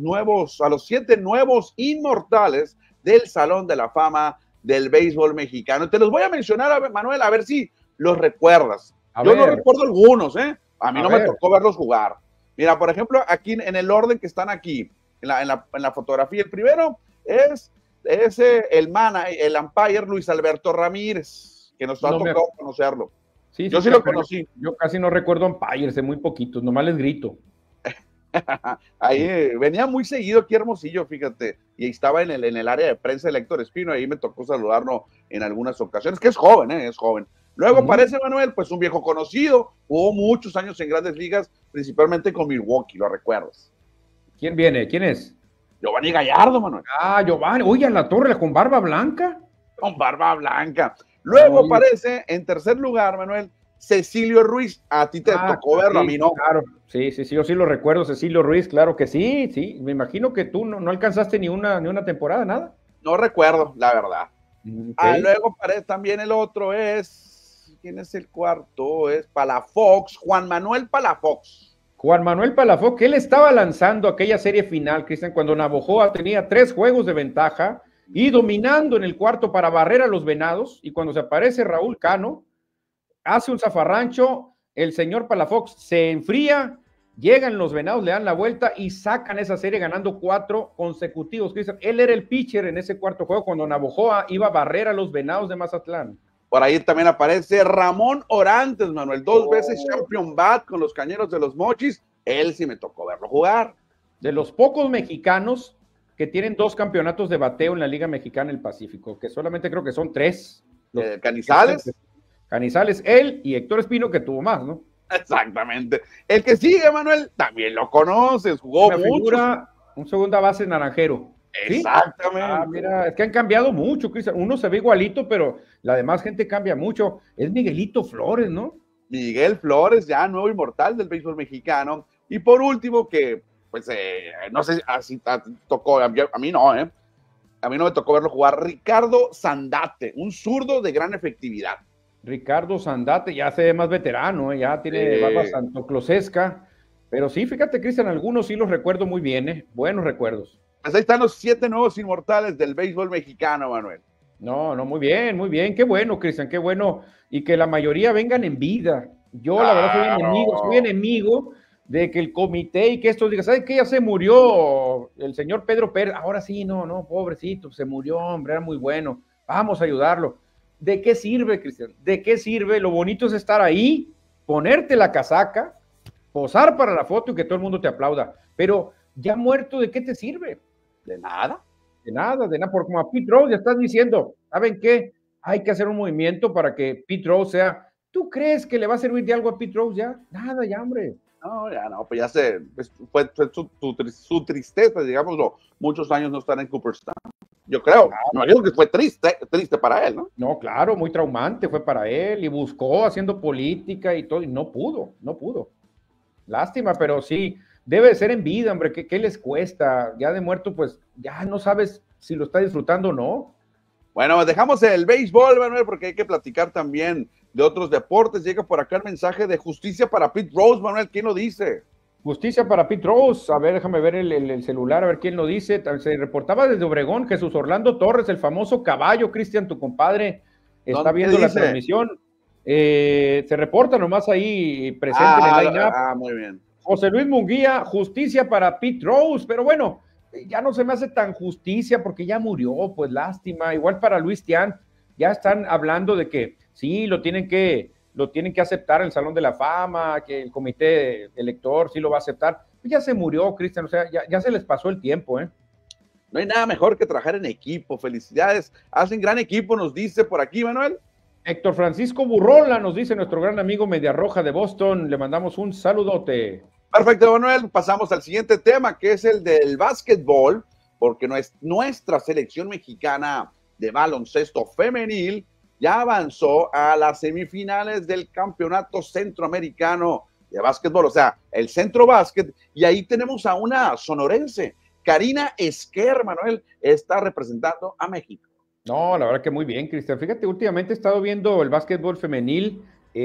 7 nuevos inmortales del Salón de la Fama del béisbol mexicano. Te los voy a mencionar, Manuel, a ver si los recuerdas. Yo no recuerdo algunos, ¿eh? A mí no me tocó verlos jugar. Mira, por ejemplo, aquí en el orden que están aquí, en la fotografía, el primero es el umpire Luis Alberto Ramírez, que nos ha tocado conocerlo. Sí, yo sí lo conocí. Yo casi no recuerdo umpires, muy poquitos, nomás les grito. Ahí venía muy seguido aquí Hermosillo, fíjate, y estaba en el área de prensa de Héctor Espino, ahí me tocó saludarlo en algunas ocasiones, que es joven, es joven. Luego aparece Manuel, pues un viejo conocido, jugó muchos años en Grandes Ligas, principalmente con Milwaukee, ¿lo recuerdas? ¿Quién viene? ¿Quién es? Giovanni Gallardo, Manuel. Giovanni, oye, a la torre con barba blanca. Con barba blanca. Luego aparece en tercer lugar, Manuel, Cecilio Ruiz. A ti te tocó verlo, a mí no. Claro, sí, yo sí lo recuerdo, Cecilio Ruiz, claro que sí. Me imagino que tú no alcanzaste ni una temporada, nada. No recuerdo, la verdad. Luego aparece también el otro, ¿quién es el cuarto? Es Palafox, Juan Manuel Palafox. Juan Manuel Palafox, que él estaba lanzando aquella serie final, Cristian, cuando Navojoa tenía 3 juegos de ventaja y dominando en el cuarto para barrer a los Venados, y cuando se aparece Raúl Cano, hace un zafarrancho, el señor Palafox se enfría, llegan los Venados, le dan la vuelta y sacan esa serie ganando 4 consecutivos, Cristian. Él era el pitcher en ese cuarto juego cuando Navojoa iba a barrer a los Venados de Mazatlán. Por ahí también aparece Ramón Orantes, Manuel, 2 veces champion bat con los Cañeros de los Mochis. Él sí me tocó verlo jugar. De los pocos mexicanos que tienen 2 campeonatos de bateo en la Liga Mexicana del Pacífico, que solamente creo que son 3. Canizales. Canizales, él y Héctor Espino, que tuvo más, ¿no? Exactamente. El que sigue, Manuel, también lo conoces, jugó mucho. Un segunda base naranjero. Exactamente. Mira, es que han cambiado mucho, Cristian. Uno se ve igualito, pero la demás gente cambia mucho. Es Miguelito Flores, ¿no? Miguel Flores, ya nuevo inmortal del béisbol mexicano. Y por último, que, pues, no sé si tocó, a mí no, a mí no me tocó verlo jugar, Ricardo Sandate, un zurdo de gran efectividad. Ricardo Sandate ya se ve más veterano, ya tiene barba santoclosesca. Pero sí, fíjate, Cristian, algunos sí los recuerdo muy bien, ¿eh? Buenos recuerdos. Pues ahí están los 7 nuevos inmortales del béisbol mexicano, Manuel. No, no, muy bien, qué bueno, Cristian, qué bueno, y que la mayoría vengan en vida. Yo, la verdad, soy Claro. enemigo de que el comité y que estos digan, ¿sabes qué? Ya se murió el señor Pedro Pérez, ahora sí, no, pobrecito, se murió, hombre, era muy bueno, vamos a ayudarlo. ¿De qué sirve, Cristian? ¿De qué sirve? Lo bonito es estar ahí, ponerte la casaca, posar para la foto y que todo el mundo te aplauda, pero ya muerto, ¿de qué te sirve? De nada. De nada, porque como a Pete Rose ya estás diciendo, ¿saben qué? Hay que hacer un movimiento para que Pete Rose sea, ¿tú crees que le va a servir de algo a Pete Rose ya? Nada, ya, hombre. No, ya no, pues ya fue su tristeza, digámoslo, muchos años no estar en Cooperstown. Yo creo, no digo que fue triste para él, ¿no? No, claro, muy traumante fue para él y buscó haciendo política y todo, y no pudo. Lástima, pero sí, debe de ser en vida, hombre, ¿qué les cuesta? Ya de muerto, pues ya no sabes si lo está disfrutando o no. Bueno, dejamos el béisbol, Manuel, porque hay que platicar también de otros deportes. Llega por acá el mensaje de justicia para Pete Rose, Manuel, ¿quién lo dice? Justicia para Pete Rose. A ver, déjame ver el celular, a ver quién lo dice. Se reportaba desde Obregón, Jesús Orlando Torres, el famoso caballo, Cristian, tu compadre, está viendo la transmisión. Se reporta nomás ahí presente en el line-up. Muy bien. José Luis Munguía, justicia para Pete Rose, pero bueno, ya no se me hace tan justicia porque ya murió, pues lástima. Igual para Luis Tiant, ya están hablando de que sí, lo tienen que aceptar en el Salón de la Fama, que el comité elector sí lo va a aceptar. Pues ya se murió, Cristian, o sea, ya se les pasó el tiempo, ¿eh? No hay nada mejor que trabajar en equipo. Felicidades. Hacen gran equipo, nos dice por aquí, Manuel. Héctor Francisco Burrola, nos dice nuestro gran amigo Media Roja de Boston. Le mandamos un saludote. Perfecto, Manuel. Pasamos al siguiente tema, que es el del básquetbol, porque nuestra selección mexicana de baloncesto femenil ya avanzó a las semifinales del Campeonato Centroamericano de Básquetbol, o sea, el Centro Básquet, y ahí tenemos a una sonorense, Karina Esquer, Manuel, está representando a México. No, la verdad que muy bien, Cristian. Fíjate, últimamente he estado viendo el básquetbol femenil.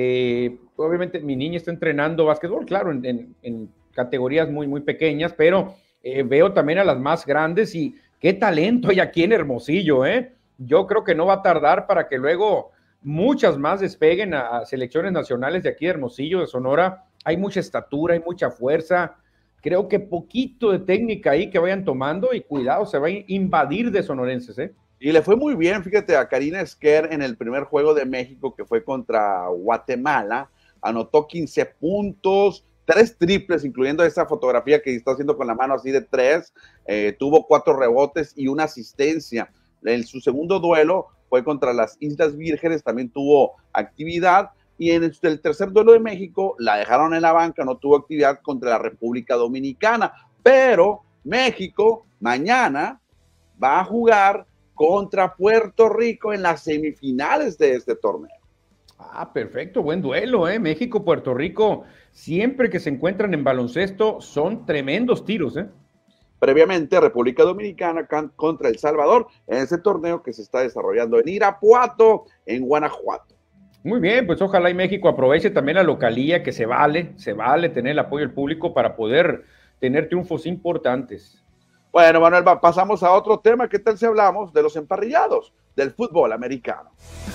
Obviamente mi niña está entrenando básquetbol, claro, en categorías muy pequeñas, pero veo también a las más grandes y qué talento hay aquí en Hermosillo, ¿eh? Yo creo que no va a tardar para que luego muchas más despeguen a selecciones nacionales de aquí de Hermosillo, de Sonora. Hay mucha estatura, hay mucha fuerza. Creo que poquito de técnica ahí que vayan tomando y cuidado, se va a invadir de sonorenses, ¿eh? Y le fue muy bien, fíjate, a Karina Esquer en el primer juego de México que fue contra Guatemala. Anotó 15 puntos, 3 triples, incluyendo esa fotografía que está haciendo con la mano así de 3. Tuvo 4 rebotes y una asistencia. En su segundo duelo fue contra las Islas Vírgenes, también tuvo actividad. Y en el tercer duelo de México la dejaron en la banca, no tuvo actividad contra la República Dominicana. Pero México mañana va a jugar contra Puerto Rico en las semifinales de este torneo. Ah, perfecto, buen duelo, ¿eh? México, Puerto Rico, siempre que se encuentran en baloncesto, son tremendos tiros, ¿eh? Previamente, República Dominicana contra El Salvador en ese torneo que se está desarrollando en Irapuato, en Guanajuato. Muy bien, pues ojalá y México aproveche también la localía, que se vale tener el apoyo del público para poder tener triunfos importantes. Bueno, Manuel, pasamos a otro tema. ¿Qué tal si hablamos de los emparrillados del fútbol americano?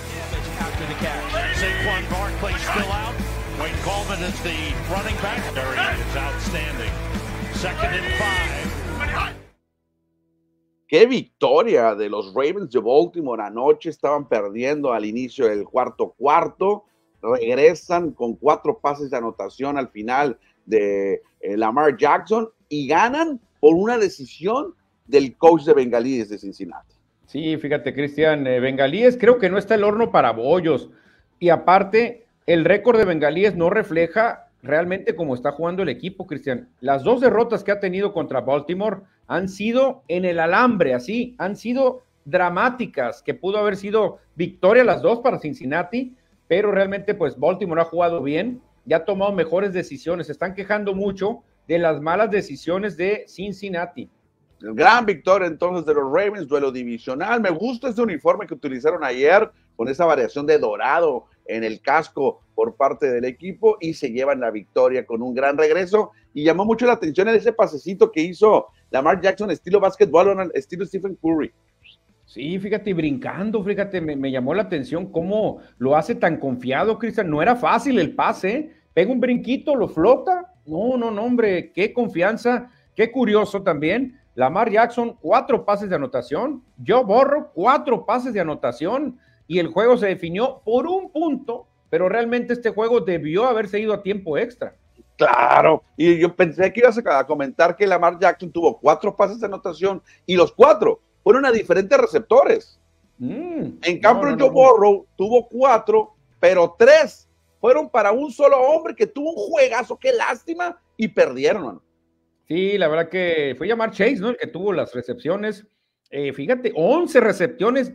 Qué victoria de los Ravens de Baltimore anoche. Estaban perdiendo al inicio del cuarto, regresan con 4 pases de anotación al final de Lamar Jackson y ganan por una decisión del coach de Bengalíes de Cincinnati. Sí, fíjate, Cristian, Bengalíes creo que no está el horno para bollos. Y aparte, el récord de Bengalíes no refleja realmente cómo está jugando el equipo, Cristian. Las 2 derrotas que ha tenido contra Baltimore han sido en el alambre, así, han sido dramáticas, que pudo haber sido victoria las 2 para Cincinnati, pero realmente pues Baltimore ha jugado bien, ya ha tomado mejores decisiones. Se están quejando mucho de las malas decisiones de Cincinnati. Gran victoria entonces de los Ravens, duelo divisional. Me gusta ese uniforme que utilizaron ayer con esa variación de dorado en el casco por parte del equipo y se llevan la victoria con un gran regreso. Y llamó mucho la atención en ese pasecito que hizo Lamar Jackson estilo básquetbol, estilo Stephen Curry. Sí, fíjate, brincando, fíjate, me llamó la atención cómo lo hace tan confiado, Cristian. No era fácil el pase, ¿eh? Pega un brinquito, lo flota. No, hombre, qué confianza, qué curioso también. Lamar Jackson, 4 pases de anotación. Joe Burrow, 4 pases de anotación. Y el juego se definió por un punto, pero realmente este juego debió haberse ido a tiempo extra. Claro, y yo pensé que ibas a comentar que Lamar Jackson tuvo 4 pases de anotación y los 4 fueron a diferentes receptores. En cambio, Joe Burrow tuvo 4, pero 3 fueron para un solo hombre que tuvo un juegazo, qué lástima, y perdieron, mano. Sí, la verdad que fue Ja'Marr Chase, ¿no? El que tuvo las recepciones. Fíjate, 11 recepciones,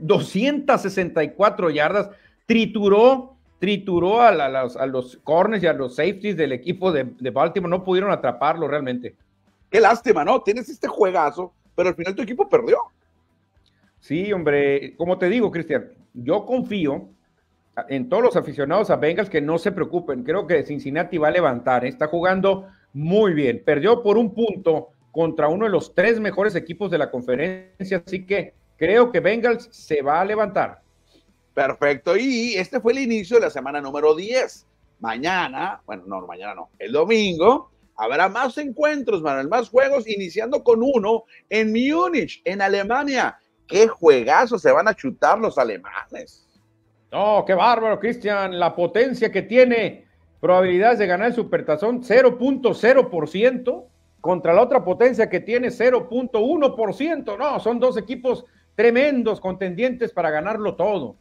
264 yardas, trituró a los corners y a los safeties del equipo de Baltimore, no pudieron atraparlo realmente. Qué lástima, ¿no? Tienes este juegazo, pero al final tu equipo perdió. Sí, hombre, como te digo, Cristian, yo confío en todos los aficionados a Bengals que no se preocupen, creo que Cincinnati va a levantar, está jugando muy bien, perdió por un punto contra uno de los 3 mejores equipos de la conferencia, así que creo que Bengals se va a levantar. Perfecto, y este fue el inicio de la semana número 10. Mañana, el domingo, habrá más encuentros, Manuel, más juegos, iniciando con uno en Múnich, en Alemania. ¡Qué juegazo se van a chutar los alemanes! No, qué bárbaro, Cristian, la potencia que tiene, probabilidades de ganar el Supertazón 0.0% contra la otra potencia que tiene 0.1%. No, son 2 equipos tremendos, contendientes para ganarlo todo.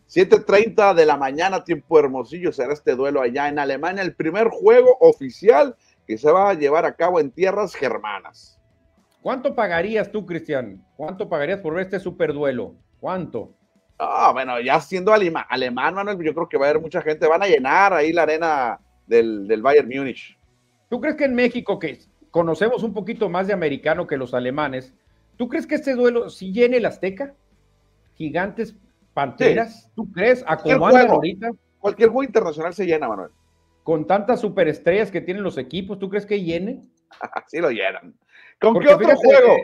7:30 de la mañana, tiempo Hermosillo, será este duelo allá en Alemania, el primer juego oficial que se va a llevar a cabo en tierras germanas. ¿Cuánto pagarías tú, Cristian? ¿Cuánto pagarías por ver este superduelo? ¿Cuánto? Bueno, ya siendo alemán, Manuel, yo creo que va a haber mucha gente, van a llenar ahí la arena del Bayern Múnich. ¿Tú crees que en México, que conocemos un poquito más de americano que los alemanes, ¿tú crees que este duelo sí llene el Azteca? Gigantes, Panteras, sí. ¿Tú crees? ¿A cómo andan ahorita? Cualquier juego internacional se llena, Manuel. Con tantas superestrellas que tienen los equipos, ¿tú crees que llene? Sí lo llenan. ¿Con qué otro juego?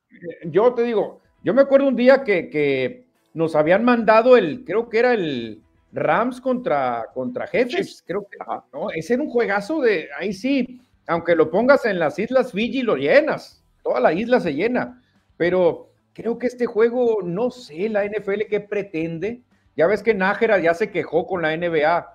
Yo te digo, yo me acuerdo un día que nos habían mandado creo que era el Rams contra Jefes, sí. Creo que, ¿no? Ese era un juegazo ahí sí, aunque lo pongas en las Islas Fiji, lo llenas, toda la isla se llena, pero creo que este juego, no sé, la NFL qué pretende. Ya ves que Nájera ya se quejó con la NBA,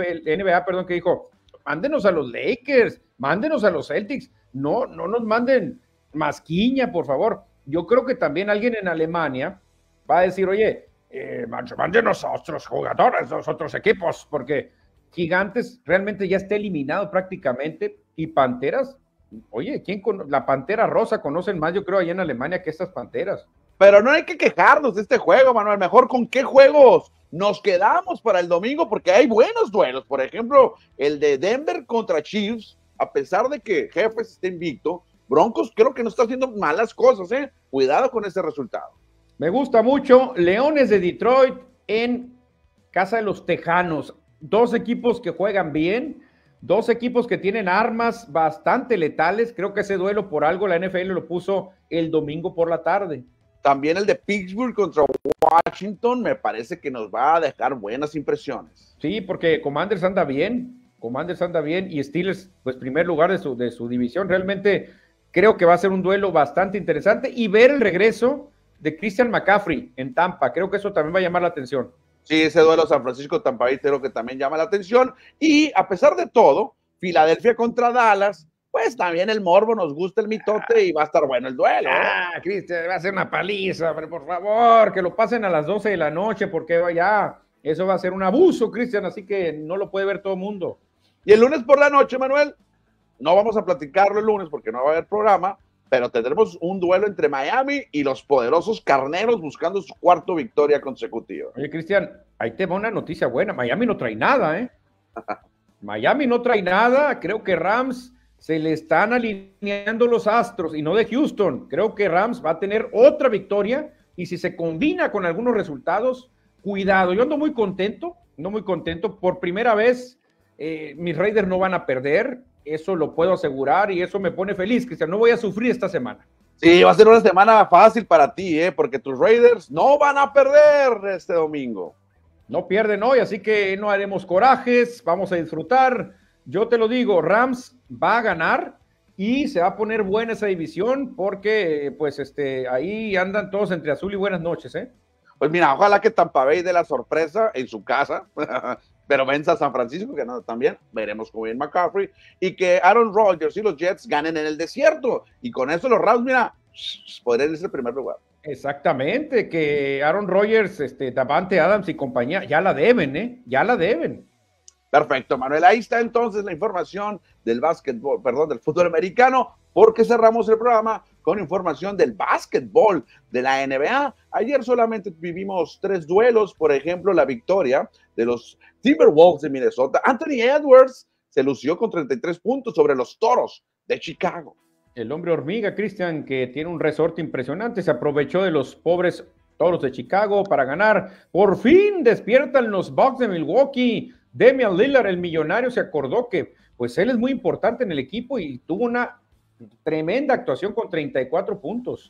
que dijo, mándenos a los Lakers, mándenos a los Celtics, no nos manden masquiña, por favor. Yo creo que también alguien en Alemania va a decir, oye, mándenos a otros jugadores, a otros equipos, porque Gigantes realmente ya está eliminado prácticamente, y Panteras, oye, la Pantera Rosa conocen más, yo creo, allá en Alemania que estas Panteras. Pero no hay que quejarnos de este juego, Manuel. Mejor con qué juegos nos quedamos para el domingo, porque hay buenos duelos. Por ejemplo, el de Denver contra Chiefs, a pesar de que Jefes esté invicto, Broncos creo que no está haciendo malas cosas, ¿eh? Cuidado con ese resultado. Me gusta mucho Leones de Detroit en casa de los Tejanos. 2 equipos que juegan bien, 2 equipos que tienen armas bastante letales. Creo que ese duelo por algo la NFL lo puso el domingo por la tarde. También el de Pittsburgh contra Washington me parece que nos va a dejar buenas impresiones. Sí, porque Commanders anda bien y Steelers, pues primer lugar de su división. Realmente creo que va a ser un duelo bastante interesante y ver el regreso de Christian McCaffrey en Tampa, creo que eso también va a llamar la atención. Sí, ese duelo San Francisco-Tampa Bay creo que también llama la atención, y a pesar de todo, Filadelfia contra Dallas, pues también el morbo, nos gusta el mitote y va a estar bueno el duelo. Cristian, va a ser una paliza, hombre, por favor, que lo pasen a las 12 de la noche, porque ya, eso va a ser un abuso, Cristian, así que no lo puede ver todo el mundo. Y el lunes por la noche, Manuel, no vamos a platicarlo el lunes porque no va a haber programa, pero tendremos un duelo entre Miami y los poderosos Carneros buscando su 4ª victoria consecutiva. Oye, Cristian, ahí te va una noticia buena. Miami no trae nada, ¿eh? Miami no trae nada. Creo que Rams se le están alineando los astros y no de Houston. Creo que Rams va a tener otra victoria y si se combina con algunos resultados, cuidado. Yo ando muy contento no muy contento. Por primera vez, mis Raiders no van a perder, eso lo puedo asegurar y eso me pone feliz, Cristian. No voy a sufrir esta semana. Sí, va a ser una semana fácil para ti, porque tus Raiders no van a perder este domingo. No pierden hoy, así que no haremos corajes, vamos a disfrutar. Yo te lo digo, Rams va a ganar y se va a poner buena esa división porque pues ahí andan todos entre azul y buenas noches, ¿eh? Pues mira, ojalá que Tampa Bay dé la sorpresa en su casa, pero venza a San Francisco, que no, también veremos con Ian McCaffrey, y que Aaron Rodgers y los Jets ganen en el desierto, y con eso los Rams, mira, podrían irse al primer lugar. Exactamente, que Aaron Rodgers, Davante Adams y compañía, ya la deben, ¿eh? Ya la deben. Perfecto, Manuel, ahí está entonces la información del básquetbol, perdón, del fútbol americano, porque cerramos el programa con información del básquetbol de la NBA. Ayer solamente vivimos 3 duelos, por ejemplo, la victoria de los Timberwolves de Minnesota. Anthony Edwards se lució con 33 puntos sobre los Toros de Chicago. El hombre hormiga, Cristian, que tiene un resorte impresionante, se aprovechó de los pobres Toros de Chicago para ganar. Por fin despiertan los Bucks de Milwaukee. Damian Lillard, el millonario, se acordó que pues él es muy importante en el equipo y tuvo una tremenda actuación con 34 puntos.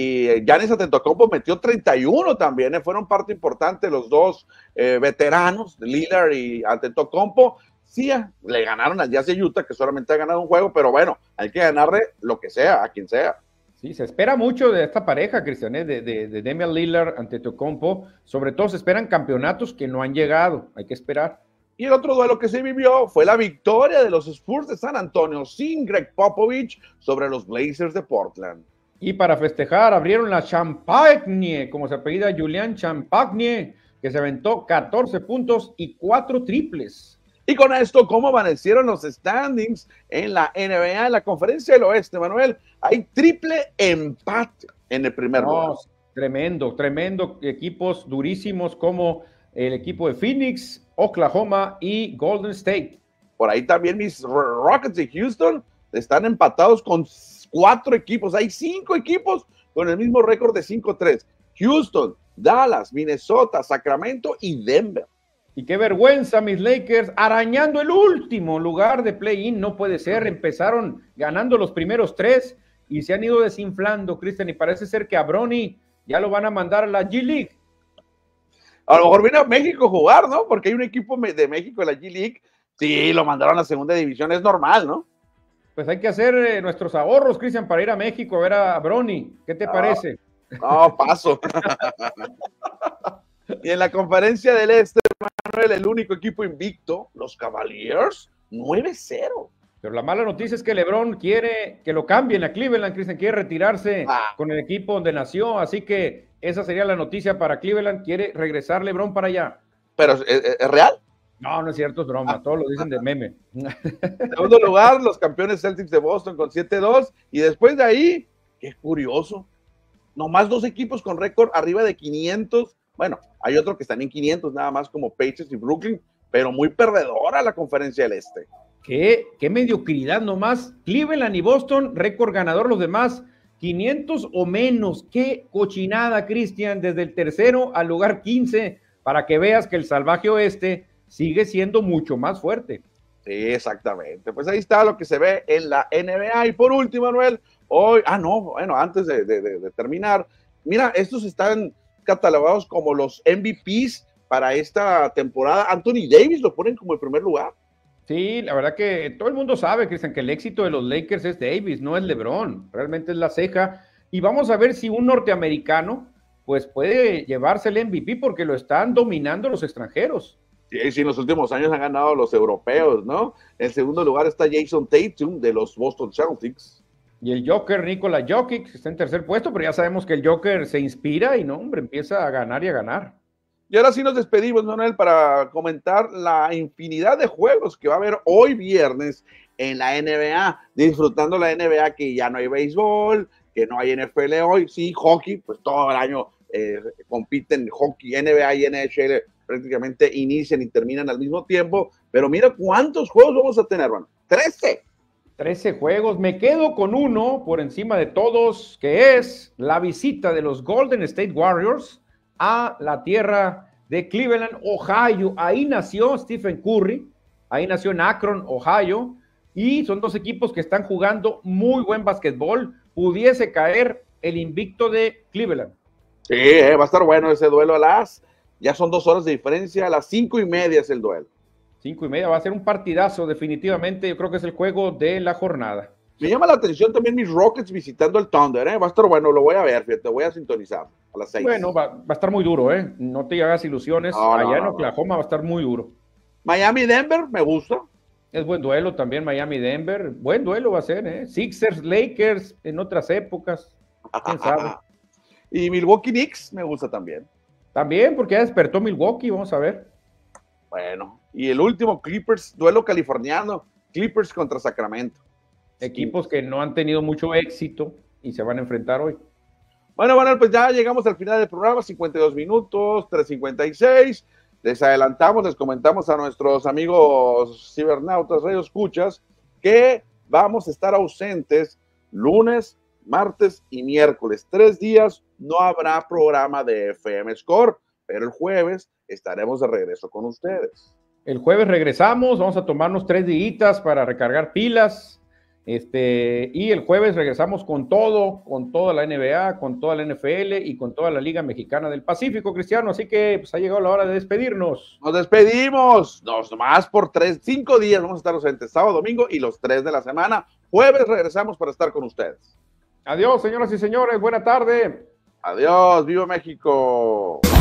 Y Giannis Antetokounmpo metió 31 también, fueron parte importante los dos veteranos, Lillard y Antetokounmpo. Sí, le ganaron al Jazz de Utah, que solamente ha ganado un juego, pero bueno, hay que ganarle lo que sea, a quien sea. Sí, se espera mucho de esta pareja, Cristian, de Damian Lillard, Antetokounmpo. Sobre todo se esperan campeonatos que no han llegado, hay que esperar. Y el otro duelo que se vivió fue la victoria de los Spurs de San Antonio sin Greg Popovich sobre los Blazers de Portland. Y para festejar abrieron la Champagne, como se apellida Julian Champagne, que se aventó 14 puntos y 4 triples. Y con esto, ¿cómo amanecieron los standings en la NBA, en la Conferencia del Oeste, Manuel? Hay triple empate en el primer lugar. Tremendo, tremendo, equipos durísimos como el equipo de Phoenix, Oklahoma y Golden State. Por ahí también mis Rockets de Houston están empatados con 4 equipos. Hay 5 equipos con el mismo récord de 5-3. Houston, Dallas, Minnesota, Sacramento y Denver. Y qué vergüenza, mis Lakers, arañando el último lugar de play-in. No puede ser, empezaron ganando los primeros 3 y se han ido desinflando, Cristian, y parece ser que a Bronny ya lo van a mandar a la G-League. A lo mejor viene a México a jugar, ¿no? Porque hay un equipo de México en la G-League. Sí, lo mandaron a la segunda división, es normal, ¿no? Pues hay que hacer nuestros ahorros, Cristian, para ir a México a ver a Bronny. ¿Qué te parece? No, paso. Y en la Conferencia del Este, Manuel, el único equipo invicto, los Cavaliers, 9-0. Pero la mala noticia es que LeBron quiere que lo cambien a Cleveland, Cristian, quiere retirarse con el equipo donde nació, así que esa sería la noticia para Cleveland, quiere regresar LeBron para allá. ¿Pero es real? No, no es cierto, es broma, todos lo dicen de meme. En segundo lugar, los campeones Celtics de Boston con 7-2, y después de ahí, qué curioso, nomás 2 equipos con récord arriba de 500, bueno, hay otros que están en 500 nada más como Pacers y Brooklyn, pero muy perdedora la Conferencia del Este. Qué mediocridad nomás, Cleveland y Boston, récord ganador, los demás 500 o menos, qué cochinada, Cristian, desde el tercero al lugar 15, para que veas que el salvaje oeste sigue siendo mucho más fuerte. Sí, exactamente, pues ahí está lo que se ve en la NBA, y por último, Manuel, hoy, antes de terminar, mira, estos están catalogados como los MVPs para esta temporada. Anthony Davis lo ponen como el primer lugar. Sí, la verdad que todo el mundo sabe, Cristian, que el éxito de los Lakers es Davis, no es LeBron, realmente es la ceja, y vamos a ver si un norteamericano pues puede llevarse el MVP porque lo están dominando los extranjeros. Sí, en los últimos años han ganado los europeos, ¿no? En segundo lugar está Jason Tatum de los Boston Celtics. Y el Joker, Nikola Jokic, está en tercer puesto, pero ya sabemos que el Joker se inspira y no, hombre, empieza a ganar y a ganar. Y ahora sí nos despedimos, Manuel, para comentar la infinidad de juegos que va a haber hoy viernes en la NBA, disfrutando la NBA, que ya no hay béisbol, que no hay NFL hoy, sí, hockey, pues todo el año compiten hockey, NBA y NHL prácticamente inician y terminan al mismo tiempo, pero mira cuántos juegos vamos a tener, Juan, 13 juegos, me quedo con uno por encima de todos, que es la visita de los Golden State Warriors a la tierra de Cleveland, Ohio. Ahí nació Stephen Curry, ahí nació en Akron, Ohio, y son dos equipos que están jugando muy buen básquetbol. Pudiese caer el invicto de Cleveland. Sí, va a estar bueno ese duelo ya son 2 horas de diferencia, a las 5:30 es el duelo. 5:30, va a ser un partidazo definitivamente, yo creo que es el juego de la jornada. Me llama la atención también mis Rockets visitando el Thunder, va a estar bueno, lo voy a ver, fíjate, voy a sintonizar a las 6. Bueno, va a estar muy duro, no te hagas ilusiones, allá en Oklahoma va a estar muy duro. Miami-Denver, me gusta. Es buen duelo también, Miami-Denver, buen duelo va a ser, Sixers-Lakers en otras épocas, quién sabe. Y Milwaukee-Knicks me gusta también. También, porque ya despertó Milwaukee, vamos a ver. Bueno, y el último, Clippers, duelo californiano, Clippers contra Sacramento. Equipos que no han tenido mucho éxito y se van a enfrentar hoy. Bueno, pues ya llegamos al final del programa, 52 minutos, 3:56. Les adelantamos, les comentamos a nuestros amigos cibernautas, radio escuchas, que vamos a estar ausentes lunes, martes y miércoles. 3 días no habrá programa de FM Score, pero el jueves estaremos de regreso con ustedes. El jueves regresamos, vamos a tomarnos 3 días para recargar pilas. Y el jueves regresamos con toda la NBA, con toda la NFL y con toda la Liga Mexicana del Pacífico, Cristiano, así que pues ha llegado la hora de despedirnos. Nos despedimos, nomás por 5 días vamos a estar ausentes, sábado, domingo y los 3 de la semana. Jueves regresamos para estar con ustedes. Adiós, señoras y señores, buena tarde. Adiós, viva México.